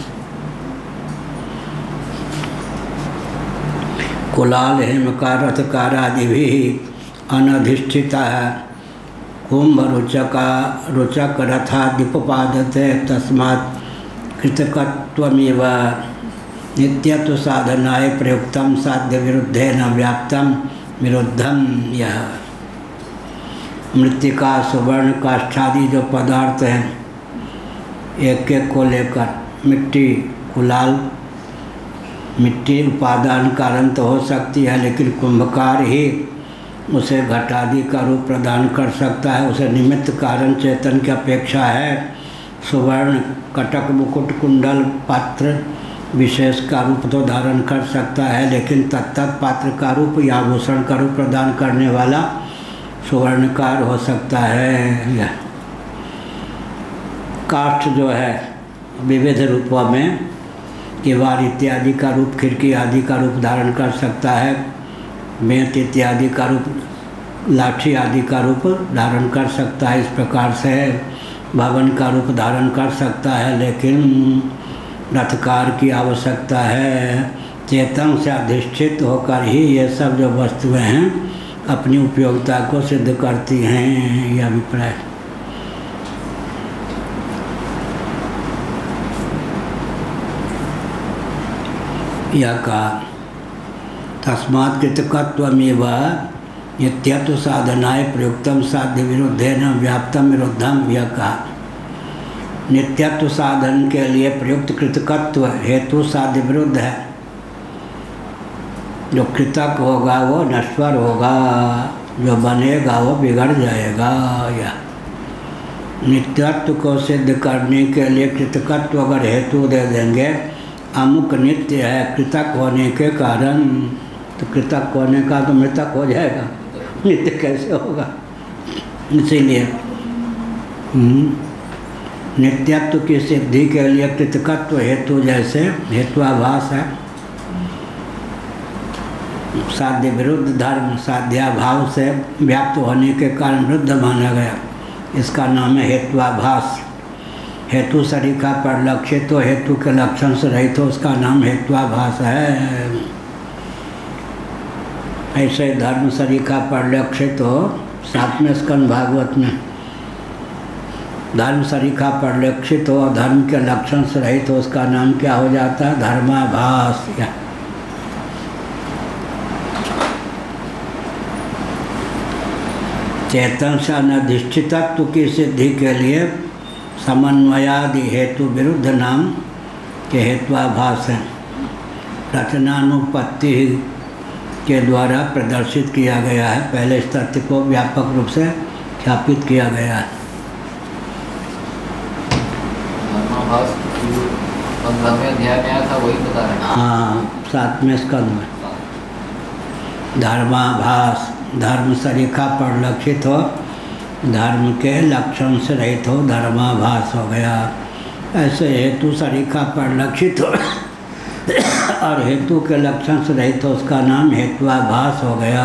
कुलाल हेमकार रथकार आदि भी अनधिष्ठिता है। कुंभ रुचका रुचक रथाद्युपपादते तस्मात् कृतकत्वमेव नित्यत्व साधनाय प्रयुक्तम साध्य विरुद्धेन व्याप्तम विरुद्धम। यह मृत्तिका सुवर्ण काष्ठादि जो पदार्थ हैं, एक एक को लेकर मिट्टी, कुलाल मिट्टी उपादान कारण तो हो सकती है, लेकिन कुंभकार ही उसे घटादि का रूप प्रदान कर सकता है। उसे निमित्त कारण चेतन की अपेक्षा है। सुवर्ण कटक मुकुट कुंडल पात्र विशेष का रूप तो धारण कर सकता है, लेकिन तत्त पात्र का रूप या आभूषण का रूप प्रदान करने वाला सुवर्णकार हो सकता है। यह काष्ठ जो है विविध रूपों में किवाड़ इत्यादि का रूप, खिड़की आदि का रूप धारण कर सकता है। बेंत इत्यादि का रूप, लाठी आदि का रूप धारण कर सकता है। इस प्रकार से भवन का रूप धारण कर सकता है, लेकिन रथकार की आवश्यकता है। चेतन से अधिष्ठित होकर ही ये सब जो वस्तुएं हैं अपनी उपयोगिता को सिद्ध करती हैं। यह अभिप्राय। यह कहा तस्मात् कृतकत्वमेव नित्यत्व साधनाय प्रयुक्तम साध्य विरुद्धेन व्याप्तम विरुद्धम। यह कहा नित्यत्व साधन के लिए प्रयुक्त कृतकत्व हेतु साध्य विरुद्ध है। जो कृतक होगा वो नश्वर होगा, जो बनेगा वो बिगड़ जाएगा। या नित्यत्व को सिद्ध करने के लिए कृतकत्व अगर हेतु दे देंगे, अमुक नित्य है कृतक होने के कारण, तो कृतक होने का तो मृतक हो जाएगा, नित्य कैसे होगा? इसीलिए नित्यत्व की सिद्धि के लिए कृतकत्व हेतु जैसे हेत्वाभास है। साध्य विरुद्ध धर्म साध्याभाव से व्याप्त होने के कारण विरुद्ध माना गया, इसका नाम है हेत्वाभास। हेतु सरीखा पर लक्षित तो हेतु के लक्षण से रहित हो, उसका नाम हेत्वाभास है। ऐसे धर्म सरीखा पर लक्षित हो, सातवें स्कंद भागवत में धर्म सरीखा पर लक्षित हो, धर्म के लक्षण से रहित हो, उसका नाम क्या हो जाता है? धर्माभास। या चेतन से अनधिष्ठितत्व की सिद्धि के लिए समन्वयादि हेतु विरुद्ध नाम के हेत्वाभास हैं। रचनानुपत्ति के द्वारा प्रदर्शित किया गया है। पहले इस तथ्य को व्यापक रूप से ख्यापित किया गया है। पंद्रहवें अध्याय में आया था, वही बता रहे हैं। हाँ, सातवें स्कंद में धर्माभास, धर्म सरीखा परिलक्षित हो, धर्म के लक्षण से रहित हो, धर्माभास हो गया। ऐसे हेतु सरीखा परिलक्षित हो और हेतु के लक्षण से रहित हो, उसका नाम हेत्वाभास हो गया।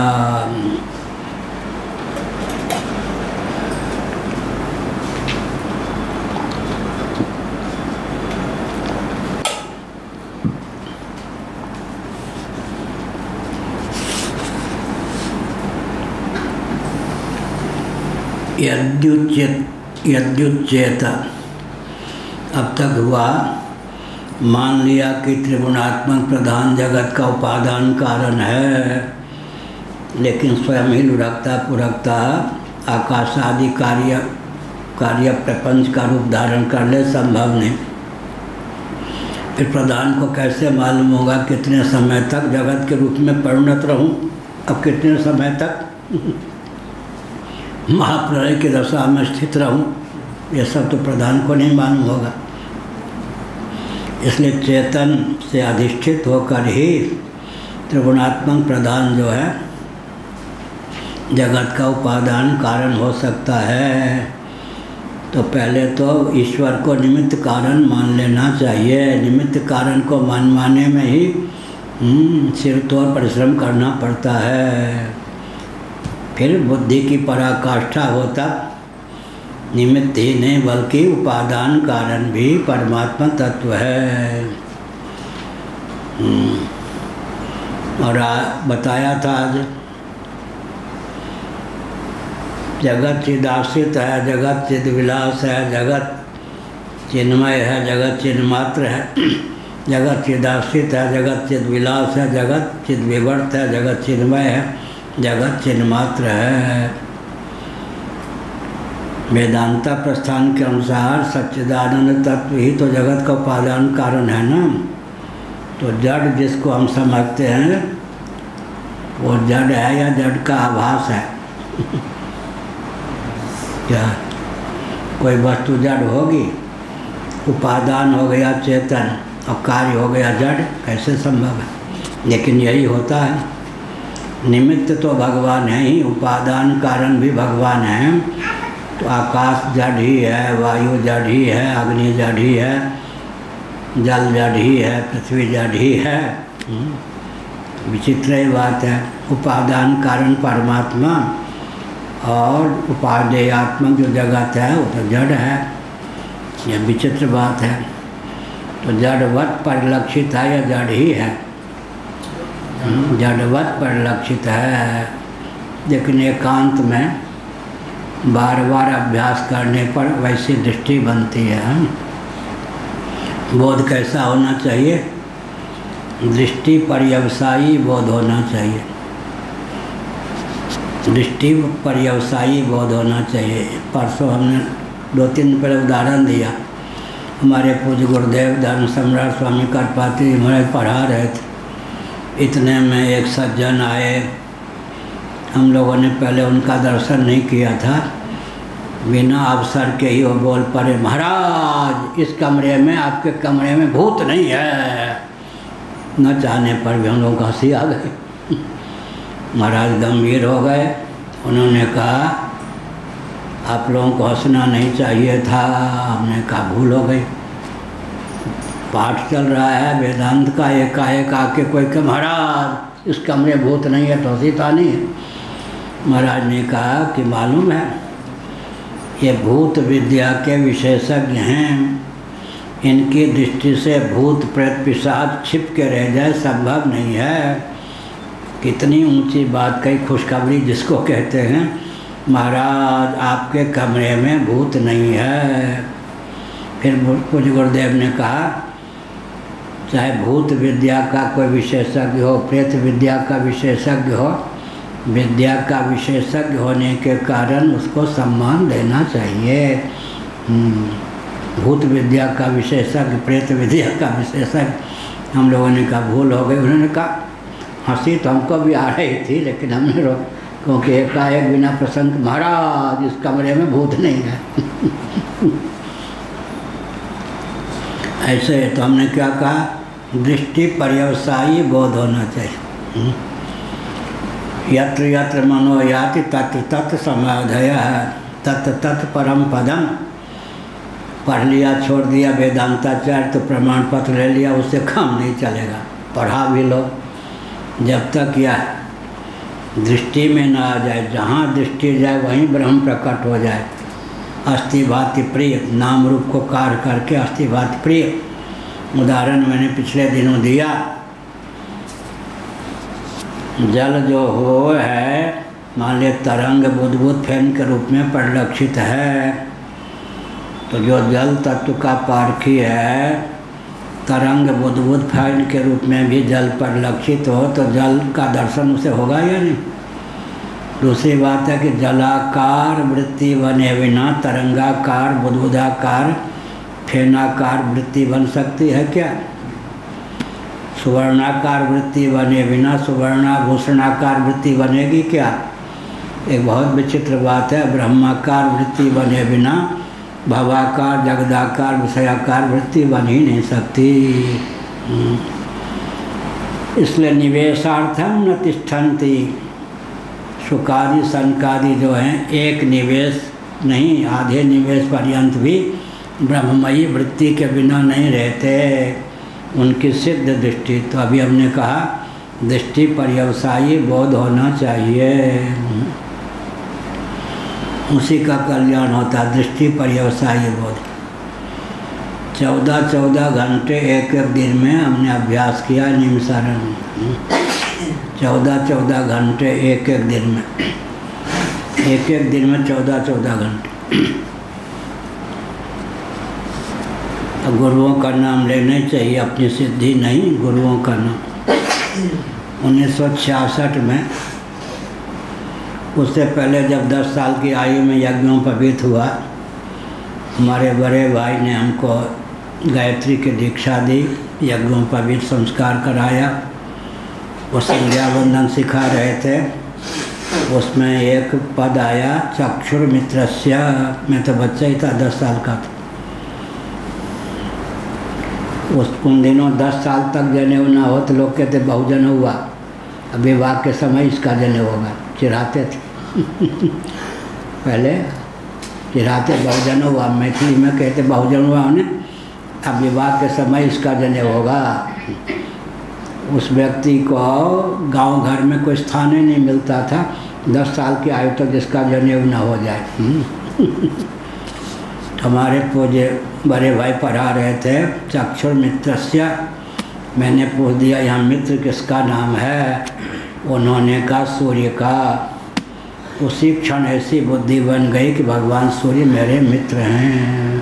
यद्युच्येत यद्युच्येत अब तक हुआ, मान लिया कि त्रिगुणात्मक प्रधान जगत का उपादान कारण है, लेकिन स्वयं ही लुढ़कता पुरखता आकाश आदि कार्य कार्य प्रपंच का रूप धारण कर ले, संभव नहीं। फिर प्रधान को कैसे मालूम होगा कितने समय तक जगत के रूप में परिणत रहूं? अब कितने समय तक महाप्रलय की दशा में स्थित रहूं? ये सब तो प्रधान को नहीं मालूम होगा। इसलिए चेतन से अधिष्ठित होकर ही त्रिगुणात्मक प्रधान जो है जगत का उपादान कारण हो सकता है। तो पहले तो ईश्वर को निमित्त कारण मान लेना चाहिए। निमित्त कारण को मान माने में ही सिर तोड़ परिश्रम करना पड़ता है। फिर बुद्धि की पराकाष्ठा होता निमित्त ही नहीं बल्कि उपादान कारण भी परमात्मा तत्व है। और आ, बताया था आज जगत चिदाश्रित है, जगत चिद्विलास है, जगत चिन्मय है, जगत चिन्मात्र है, जगत चिदाश्रित है, जगत चिद्विलास है, जगत चिद्विवर्त है, जगत चिन्मय है, जगत चिन्मात्र है। वेदांता प्रस्थान के अनुसार सच्चिदानंद तत्व ही तो जगत का उपादान कारण है ना। तो जड़ जिसको हम समझते हैं वो जड़ है या जड़ का आभास है? क्या कोई वस्तु जड़ होगी? उपादान हो गया चेतन और कार्य हो गया जड़, कैसे संभव है? लेकिन यही होता है। निमित्त तो भगवान है ही, उपादान कारण भी भगवान है। तो आकाश जड़ ही है, वायु जड़ ही है, अग्नि जड़ ही है, जल जड़ ही है, पृथ्वी जड़ ही है। विचित्र ही बात है। उपादान कारण परमात्मा और उपादेयात्मक जो जगत है वो तो जड़ है। यह विचित्र बात है। तो जड़वत परिलक्षित है या जड़ ही है? जड़वत परिलक्षित है। लेकिन एकांत में बार बार अभ्यास करने पर वैसी दृष्टि बनती है। बोध कैसा होना चाहिए? दृष्टि पर्यवसायी बोध होना चाहिए। दृष्टि पर्यवसायी बोध होना चाहिए। परसों हमने दो तीन पहले उदाहरण दिया। हमारे पूज्य गुरुदेव धर्म सम्राट स्वामी करपात्री महाराज पढ़ा रहे थे। इतने में एक सज्जन आए। हम लोगों ने पहले उनका दर्शन नहीं किया था। बिना अवसर के ही वो बोल पड़े, महाराज इस कमरे में, आपके कमरे में भूत नहीं है। न चाहने पर भी हम लोग हंसी आ गए। महाराज गंभीर हो गए। उन्होंने कहा आप लोगों को हंसना नहीं चाहिए था। हमने कहा भूल हो गई। पाठ चल रहा है वेदांत का, एकाएक आके कोई कहे महाराज इस कमरे भूत नहीं है, तो हंसी था नहीं है। महाराज ने कहा कि मालूम है ये भूत विद्या के विशेषज्ञ हैं। इनकी दृष्टि से भूत प्रेत पिशाच छिप के रह जाए संभव नहीं है। कितनी ऊंची बात कही, खुशखबरी जिसको कहते हैं। महाराज आपके कमरे में भूत नहीं है। फिर पूज्य गुरुदेव ने कहा चाहे भूत विद्या का कोई विशेषज्ञ हो, प्रेत विद्या का विशेषज्ञ हो, विद्या का विशेषज्ञ होने के कारण उसको सम्मान देना चाहिए। भूत विद्या का विशेषज्ञ, प्रेत विद्या का विशेषज्ञ, हम लोगों ने कहा भूल हो गई। उन्होंने कहा हंसी तो हमको भी आ रही थी, लेकिन हमने रो क्योंकि एकाएक बिना प्रसन्न महाराज इस कमरे में भूत नहीं है। ऐसे तो हमने क्या कहा, दृष्टि पर्यवसायी बोध होना चाहिए। यत्र यत्र मनो याति तत्र तत्र समाधय है, तत्र तत्र परम पदम। पढ़ लिया छोड़ दिया वेदांताचार्य तो प्रमाण पत्र ले लिया, उससे काम नहीं चलेगा। पढ़ा भी लो, जब तक यह दृष्टि में न आ जाए, जहाँ दृष्टि जाए वहीं ब्रह्म प्रकट हो जाए। अस्थि भाति प्रिय, नाम रूप को कार्य करके अस्थि भाति प्रिय। उदाहरण मैंने पिछले दिनों दिया, जल जो हो है मान लिया तरंग बुद्बुद फैन के रूप में परिलक्षित है, तो जो जल तत्व का पारखी है तरंग बुद्बुद फैन के रूप में भी जल परिलक्षित हो तो जल का दर्शन उसे होगा या नहीं। दूसरी बात है कि जलाकार वृत्ति बने बिना तरंगाकार बुद्बुदाकार फेनाकार वृत्ति बन सकती है क्या? सुवर्णाकार वृत्ति बने बिना सुवर्णाभूषणाकार वृत्ति बनेगी क्या? एक बहुत विचित्र बात है, ब्रह्माकार वृत्ति बने बिना भवाकार जगदाकार विषयाकार वृत्ति बन ही नहीं सकती। इसलिए निवेशार्थम न तिष्ठन्ति। सुखादि संकादि जो हैं एक निवेश नहीं, आधे निवेश पर्यंत भी ब्रह्ममयी वृत्ति के बिना नहीं रहते। उनकी सिद्ध दृष्टि, तो अभी हमने कहा दृष्टि पर्यवसायी बोध होना चाहिए, उसी का कल्याण होता है। दृष्टि पर्यवसायी बोध चौदह चौदह घंटे एक एक दिन में हमने अभ्यास किया निमसारण में। चौदह चौदह घंटे एक एक दिन में, एक एक दिन में चौदह चौदह घंटे। तो गुरुओं का नाम लेना चाहिए, अपनी सिद्धि नहीं, गुरुओं का नाम। उन्नीस सौ छियासठ में, उससे पहले जब दस साल की आयु में यज्ञोपवीत हुआ, हमारे बड़े भाई ने हमको गायत्री की दीक्षा दी, यज्ञोपवीत संस्कार कराया। वो संध्या वंदन सिखा रहे थे, उसमें एक पद आया चक्षुर मित्रस्य। मैं तो बच्चा ही था, दस साल का था। उस उन दिनों दस साल तक जनेऊ ना हो तो लोग कहते बहुजन हुआ, अब विवाह के समय इसका जनेऊ होगा, चिढ़ाते थे। पहले चिढ़ाते बहुजन हुआ, मैथिली में कहते बहुजन हुआ उन्हें, अब विवाह के समय इसका जनेऊ होगा। उस व्यक्ति को गांव घर में कोई स्थान ही नहीं मिलता था दस साल की आयु तक जिसका जनेऊ न हो जाए। हमारे पूज्य बड़े भाई पढ़ा रहे थे चक्षुर मित्रस्य। मैंने पूछ दिया यहाँ मित्र किसका नाम है? उन्होंने कहा सूर्य का। उसी क्षण ऐसी बुद्धि बन गई कि भगवान सूर्य मेरे मित्र हैं।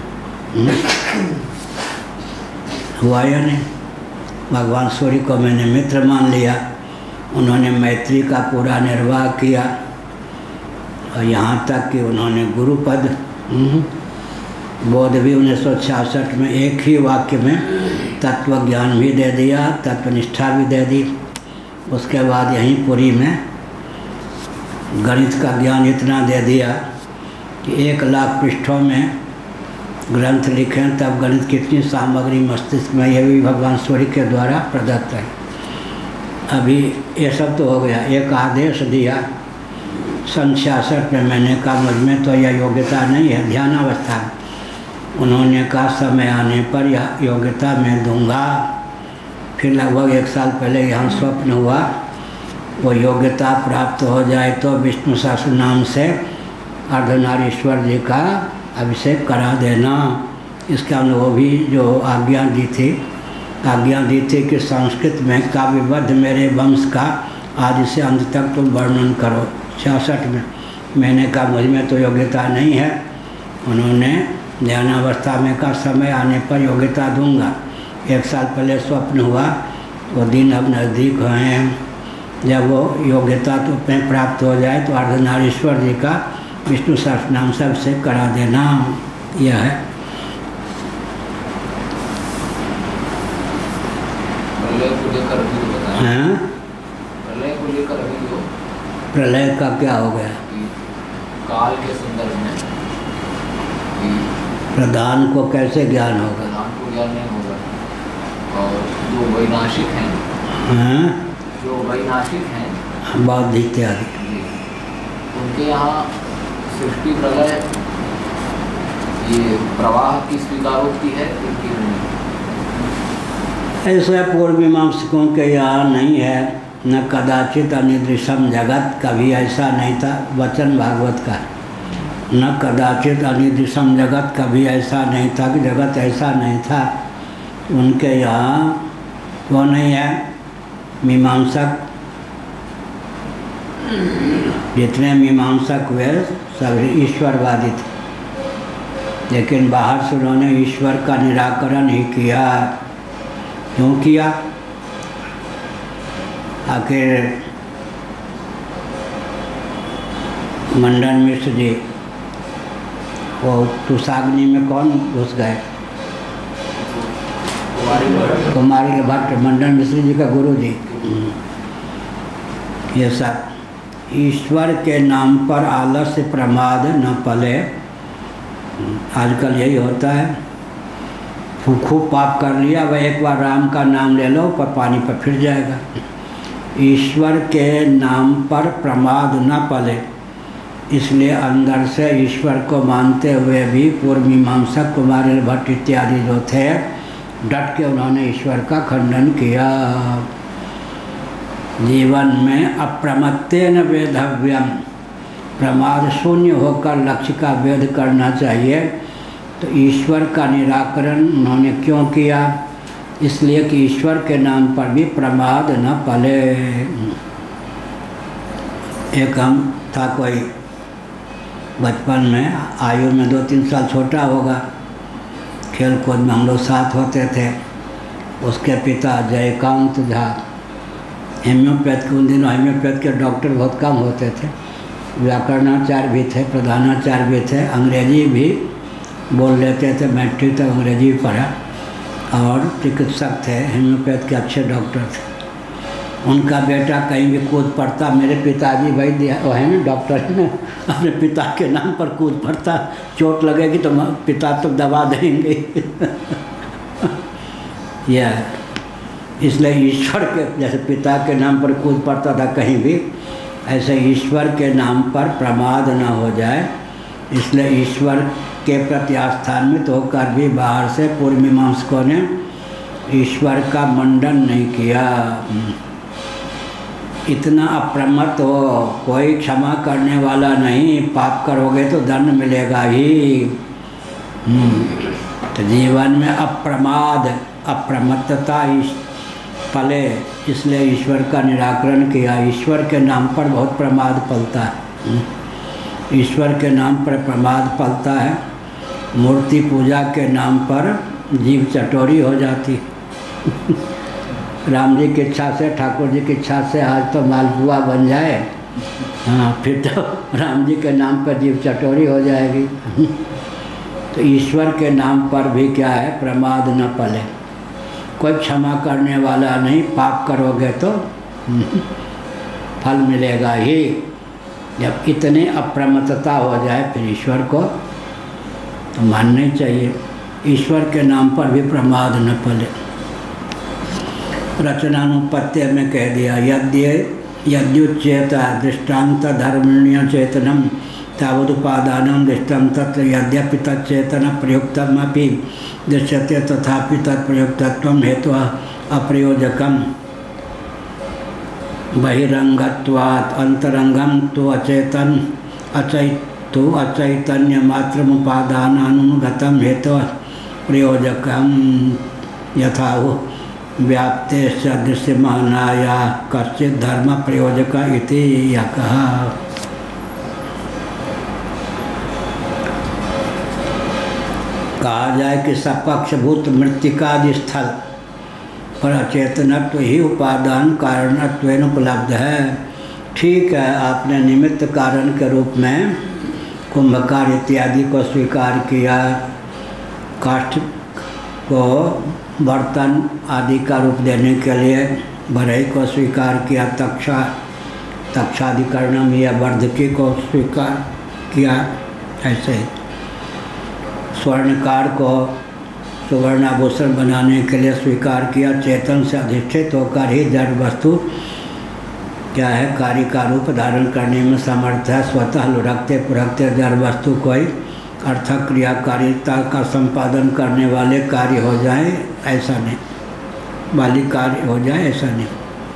हुआ या नहीं? भगवान सूर्य को मैंने मित्र मान लिया। उन्होंने मैत्री का पूरा निर्वाह किया और यहाँ तक कि उन्होंने गुरुपद बोध भी उन्नीस सौ छियासठ में एक ही वाक्य में तत्व ज्ञान भी दे दिया, तत्वनिष्ठा भी दे दी। उसके बाद यहीं पुरी में गणित का ज्ञान इतना दे दिया कि एक लाख पृष्ठों में ग्रंथ लिखें तब गणित कितनी सामग्री मस्तिष्क में, यह भी भगवान सूर्य के द्वारा प्रदत्त है। अभी ये सब तो हो गया। एक आदेश दिया सन छियासठ में, मैंने कहा मुझ में तो यह योग्यता नहीं है ध्यान अवस्था में। उन्होंने कहा समय आने पर यह योग्यता मैं दूंगा। फिर लगभग एक साल पहले यहाँ स्वप्न हुआ, वो योग्यता प्राप्त हो जाए तो विष्णु सहस्त्र नाम से अर्धनारीश्वर जी का अभिषेक करा देना। इसका वो भी जो आज्ञा दी थी, आज्ञा दी थी कि संस्कृत में काव्यबद्ध मेरे वंश का आदि से अंत तक तुम वर्णन करो। छियासठ में मैंने कहा मुझ में तो योग्यता नहीं है। उन्होंने ध्यानावस्था में कहा समय आने पर योग्यता दूंगा। एक साल पहले स्वप्न हुआ, वो दिन अब नज़दीक हुए हैं। जब वो योग्यता तो में प्राप्त हो जाए तो अर्धनारीश्वर जी का विष्णु सहस्त्र नाम से अभिषेक करा देना। यह है हाँ? प्रलय का क्या हो गया? काल के संदर्भ में प्रधान को कैसे ज्ञान होगा? प्रधान को ज्ञान नहीं होगा। और जो वैनाशिक हैं, हाँ? जो वैनाशिक हैं बौद्ध इत्यादि, उनके यहाँ सृष्टि प्रलय ये प्रवाह की स्वीकारोक्ति है उनकी नहीं। ऐसा पूर्व मीमांसकों के यहाँ नहीं है। न कदाचित अनिदृशम जगत, कभी ऐसा नहीं था। वचन भागवत का, न कदाचित अनिदृशम जगत, कभी ऐसा नहीं था कि जगत ऐसा नहीं था। उनके यहाँ वो नहीं है। मीमांसक जितने मीमांसक हुए सब ईश्वरवादी थे, लेकिन बाहर से उन्होंने ईश्वर का निराकरण ही किया। क्यों किया? आखिर मंडन मिश्र जी वो तुषाग्नि में कौन घुस गए? कुमारी भट्ट, मंडन मिश्र जी का गुरु जी। ये सब ईश्वर के नाम पर आलस्य प्रमाद न पले। आजकल यही होता है, खूब पाप कर लिया, वह एक बार राम का नाम ले लो पर पानी पर फिर जाएगा। ईश्वर के नाम पर प्रमाद न पले, इसलिए अंदर से ईश्वर को मानते हुए भी पूर्व मीमांसक कुमारी भट्ट इत्यादि जो थे, डट के उन्होंने ईश्वर का खंडन किया। जीवन में अप्रमत्तेन वेधव्यम, प्रमाद शून्य होकर लक्ष्य का वेध करना चाहिए। तो ईश्वर का निराकरण उन्होंने क्यों किया? इसलिए कि ईश्वर के नाम पर भी प्रमाद न पले। एक हम था कोई बचपन में, आयु में दो तीन साल छोटा होगा, खेल कूद में हम लोग साथ होते थे। उसके पिता जयकांत झा हेम्योपैथ के, उन दिनों हेम्योपैथ के डॉक्टर बहुत कम होते थे। व्याकरणाचार्य भी थे, प्रधानाचार्य भी थे, अंग्रेजी भी बोल लेते थे। मैट्रिक तक अंग्रेजी पढ़ा और चिकित्सक थे, हेम्योपैथ के अच्छे डॉक्टर थे। उनका बेटा कहीं भी कूद पड़ता, मेरे पिताजी भाई वो है ना डॉक्टर है ना, अपने पिता के नाम पर कूद पड़ता, चोट लगेगी तो पिता तो दबा देंगे। यह इसलिए ईश्वर के जैसे पिता के नाम पर कूद पड़ता था कहीं भी, ऐसे ईश्वर के नाम पर प्रमाद न हो जाए। इसलिए ईश्वर के प्रति आस्थान्वित होकर भी बाहर से पूर्व मीमांसकों ने ईश्वर का मंडन नहीं किया। इतना अप्रमत्त हो, कोई क्षमा करने वाला नहीं, पाप करोगे तो दंड मिलेगा ही। तो जीवन में अप्रमाद, अप्रमत्तता पले, इसलिए ईश्वर का निराकरण किया। ईश्वर के नाम पर बहुत प्रमाद पलता है, ईश्वर के नाम पर प्रमाद पलता है। मूर्ति पूजा के नाम पर जीव चटोरी हो जाती। राम जी की इच्छा से, ठाकुर जी की इच्छा से आज तो मालपुआ बन जाए, हाँ फिर तो राम जी के नाम पर जीव चटोरी हो जाएगी। तो ईश्वर के नाम पर भी क्या है? प्रमाद न पले। कोई क्षमा करने वाला नहीं, पाप करोगे तो फल मिलेगा ही। जब इतनी अप्रमत्तता हो जाए फिर ईश्वर को तो मानना चाहिए। ईश्वर के नाम पर भी प्रमाद न पले। रचनानुपत्य में कह दिया, यद्य यद्युच्येत दृष्टान्त धर्मण्य चेतनम तावदुपादानं दृष्टं तत्र यद्यपि तच्चेतन प्रयुक्तमपि दृश्यते तथापि तत्प्रयुक्तत्वं हेतुः अप्रयोजकम् बहिरंगत्वात् अंतरंगम तो अचेतन अचैतु अचैतन्य मात्रमुपादानानुगतम हेतु प्रयोजकम यथा व्याप्ते दृश्यमानाया कश्चित् धर्म प्रयोजक इति यकः। कहा जाए कि सपक्षभूत मृत्तिकादि स्थल पर अचेतनत्व ही उपादान कारणत्व उपलब्ध है। ठीक है, आपने निमित्त कारण के रूप में कुंभकार इत्यादि को स्वीकार किया, काष्ठ को बर्तन आदि का रूप देने के लिए बढ़ई को स्वीकार किया, तक्षा तक्षाधिकरणम या वर्धकी को स्वीकार किया। ऐसे स्वर्णकार को सुवर्णाभूषण बनाने के लिए स्वीकार किया। चेतन से अधिष्ठित होकर ही जड़ वस्तु क्या है, कार्य का रूप धारण करने में समर्थ है। स्वतः लुढ़कते पुरखते जड़ वस्तु कोई अर्थक क्रियाकारिता का संपादन करने वाले कार्य हो जाए ऐसा नहीं, वाली कार्य हो जाए ऐसा नहीं।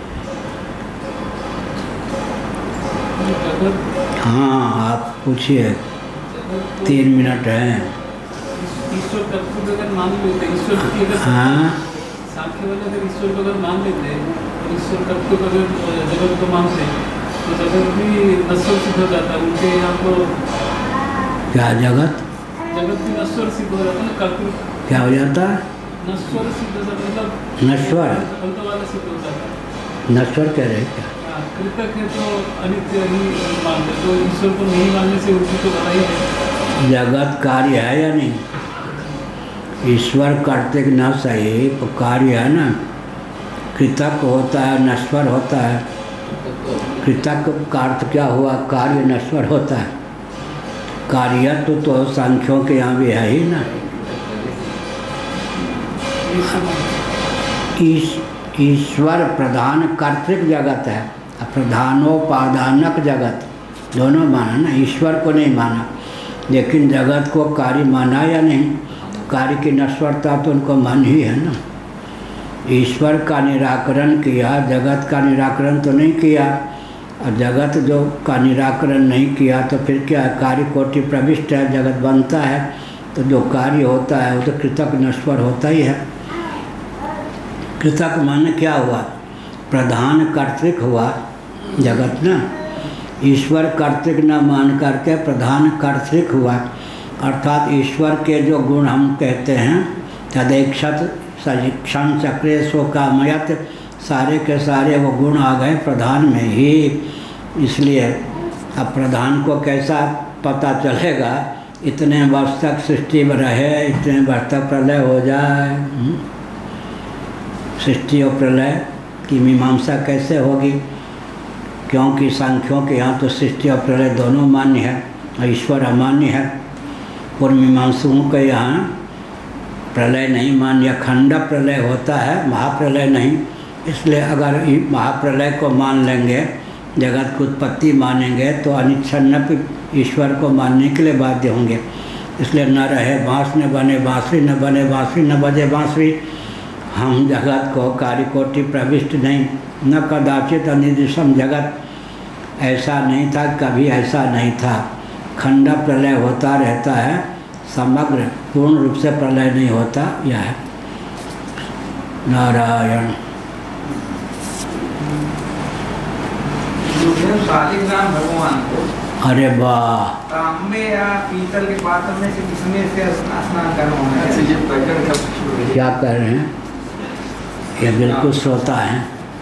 हाँ आप पूछिए, तीन मिनट हैं। ईश्वर तत्व को अगर मान लेते हैं, ईश्वर की अगर हाँ सांख्य वाले अगर ईश्वर को अगर मान लेते हैं, ईश्वर तत्व को अगर जगत को मानते हैं तो जगत भी नश्वर सिद्ध हो जाता है। उनके यहाँ तो क्या जगत जगत भी नश्वर सिद्ध हो जाता है, कर्तृ क्या हो जाता है? नश्वर सिद्ध हो जाता है, मतलब नश्वर अंत वाला सिद्ध हो जाता है। नश्वर कह रहे क्या? कृतक है तो अनित्य ही मानते, तो ईश्वर को नहीं मानने से उनकी तो भलाई है। जगत कार्य है या नहीं? ईश्वर कर्तृक न सही तो कार्य है ना। कृतक होता है, नश्वर होता है। कृतक का अर्थ क्या हुआ? कार्य नश्वर होता है। कार्य तो, तो सांख्यों के यहाँ भी है ही ना। ईश ईश्वर प्रधान कर्तृक जगत है, प्रधानोपादानक जगत दोनों माना ना। ईश्वर को नहीं माना, लेकिन जगत को कार्य माना या नहीं? कार्य की नश्वरता तो उनको मान ही है ना। ईश्वर का निराकरण किया, जगत का निराकरण तो नहीं किया। और जगत जो का निराकरण नहीं किया तो फिर क्या? कार्य कोटि प्रविष्ट है, जगत बनता है तो जो कार्य होता है वो तो कृतक नश्वर होता ही है। कृतक माने क्या हुआ? प्रधान कर्तृक हुआ जगत ना। ईश्वर कर्तृक न मान करके प्रधान कर्तृक हुआ, अर्थात ईश्वर के जो गुण हम कहते हैं तदैक्षत सजीक्षण चक्रे सो कामयत, सारे के सारे वो गुण आ गए प्रधान में ही। इसलिए अब प्रधान को कैसा पता चलेगा? इतने वर्ष तक सृष्टि में रहे, इतने वर्ष तक प्रलय हो जाए। सृष्टि और प्रलय की मीमांसा कैसे होगी? क्योंकि सांख्यों के यहाँ तो सृष्टि और प्रलय दोनों मान्य है और ईश्वर अमान्य है। पूर्व मीमांसुओं के यहाँ प्रलय नहीं मान्य, खंड प्रलय होता है, महाप्रलय नहीं। इसलिए अगर महाप्रलय को मान लेंगे, जगत की उत्पत्ति मानेंगे तो अनिच्छन्न ईश्वर को मानने के लिए बाध्य होंगे। इसलिए न रहे बाँस न बने बाँसुरी, न बने बाँसुरी न बजे बाँसुरी। हम जगत को कार्यकोटि प्रविष्ट नहीं, न कदाचित अनिर्दिशम जगत, ऐसा नहीं था, कभी ऐसा नहीं था। खंड प्रलय होता रहता है, समग्र पूर्ण रूप से प्रलय नहीं होता। यह है नारायण। शालिग्राम भगवान को अरे वाह, तांबे या पीतल के पात्र में से किसमें से स्नान करवाना है? क्या कह रहे हैं? ये बिल्कुल श्रोता हैं।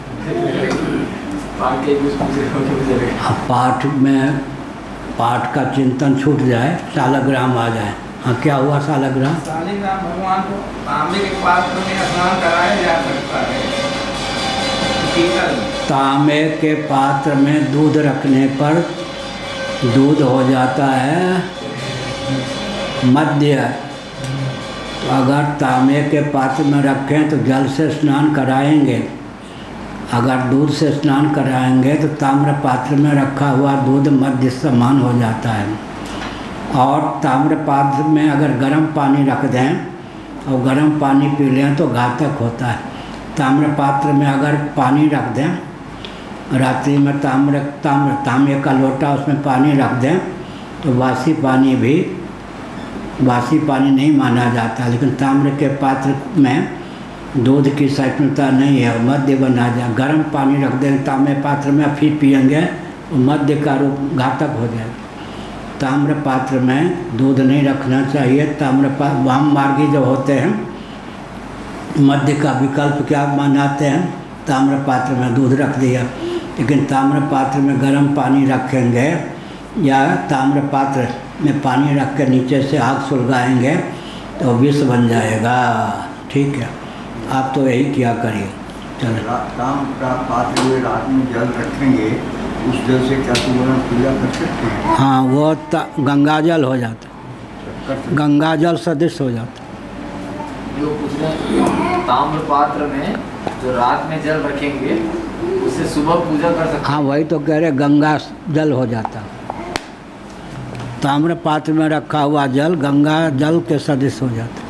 हाँ, पाठ में पाठ का चिंतन छूट जाए, शालग्राम आ जाए। हाँ, क्या हुआ शालग्राम? शालिग्राम भगवान को तांबे के पात्र में स्नान कराया जा सकता है। पीतल तांबे के पात्र में दूध रखने पर दूध हो जाता है मध्य। तो अगर तांबे के पात्र में रखें तो जल से स्नान कराएंगे, अगर दूध से स्नान कराएंगे तो ताम्र पात्र में रखा हुआ दूध मध्य समान हो जाता है। और ताम्र पात्र में अगर गर्म पानी रख दें और गर्म पानी पी लें तो घातक होता है। ताम्र पात्र में अगर पानी रख दें रात्रि में, ताम्र ताम्र तांबे का लोटा उसमें पानी रख दें तो वासी पानी भी वासी पानी नहीं माना जाता। लेकिन ताम्र के पात्र में दूध की सहिष्णुता नहीं है, मध्य बना जाए। गर्म पानी रख दें तांबे पात्र में, फिर पिएंगे तो मध्य का रूप घातक हो जाए। ताम्र पात्र में दूध नहीं रखना चाहिए। ताम्र पात्र वाम मार्गी जो होते हैं मध्य का विकल्प क्या मानाते हैं? ताम्र पात्र में दूध रख दिया, लेकिन ताम्र पात्र में गर्म पानी रखेंगे या ताम्र पात्र में पानी रख के नीचे से आग सुलगाएंगे तो विष बन जाएगा। ठीक है, आप तो यही किया करिए। चलो, ताम्र का पात्र में रात में जल रखेंगे उस जल से क्या तुम्हारा पूजा कर सकते हैं? हाँ, वो गंगा जल हो जाता, गंगा जल सदृश हो जाता। जो पूछ रहे हैं ताम्र पात्र में जो रात में जल रखेंगे उससे सुबह पूजा कर सकते हैं? हाँ, वही तो कह रहे, गंगा जल हो जाता। ताम्र पात्र में रखा हुआ जल गंगा जल के सदृश हो जाता।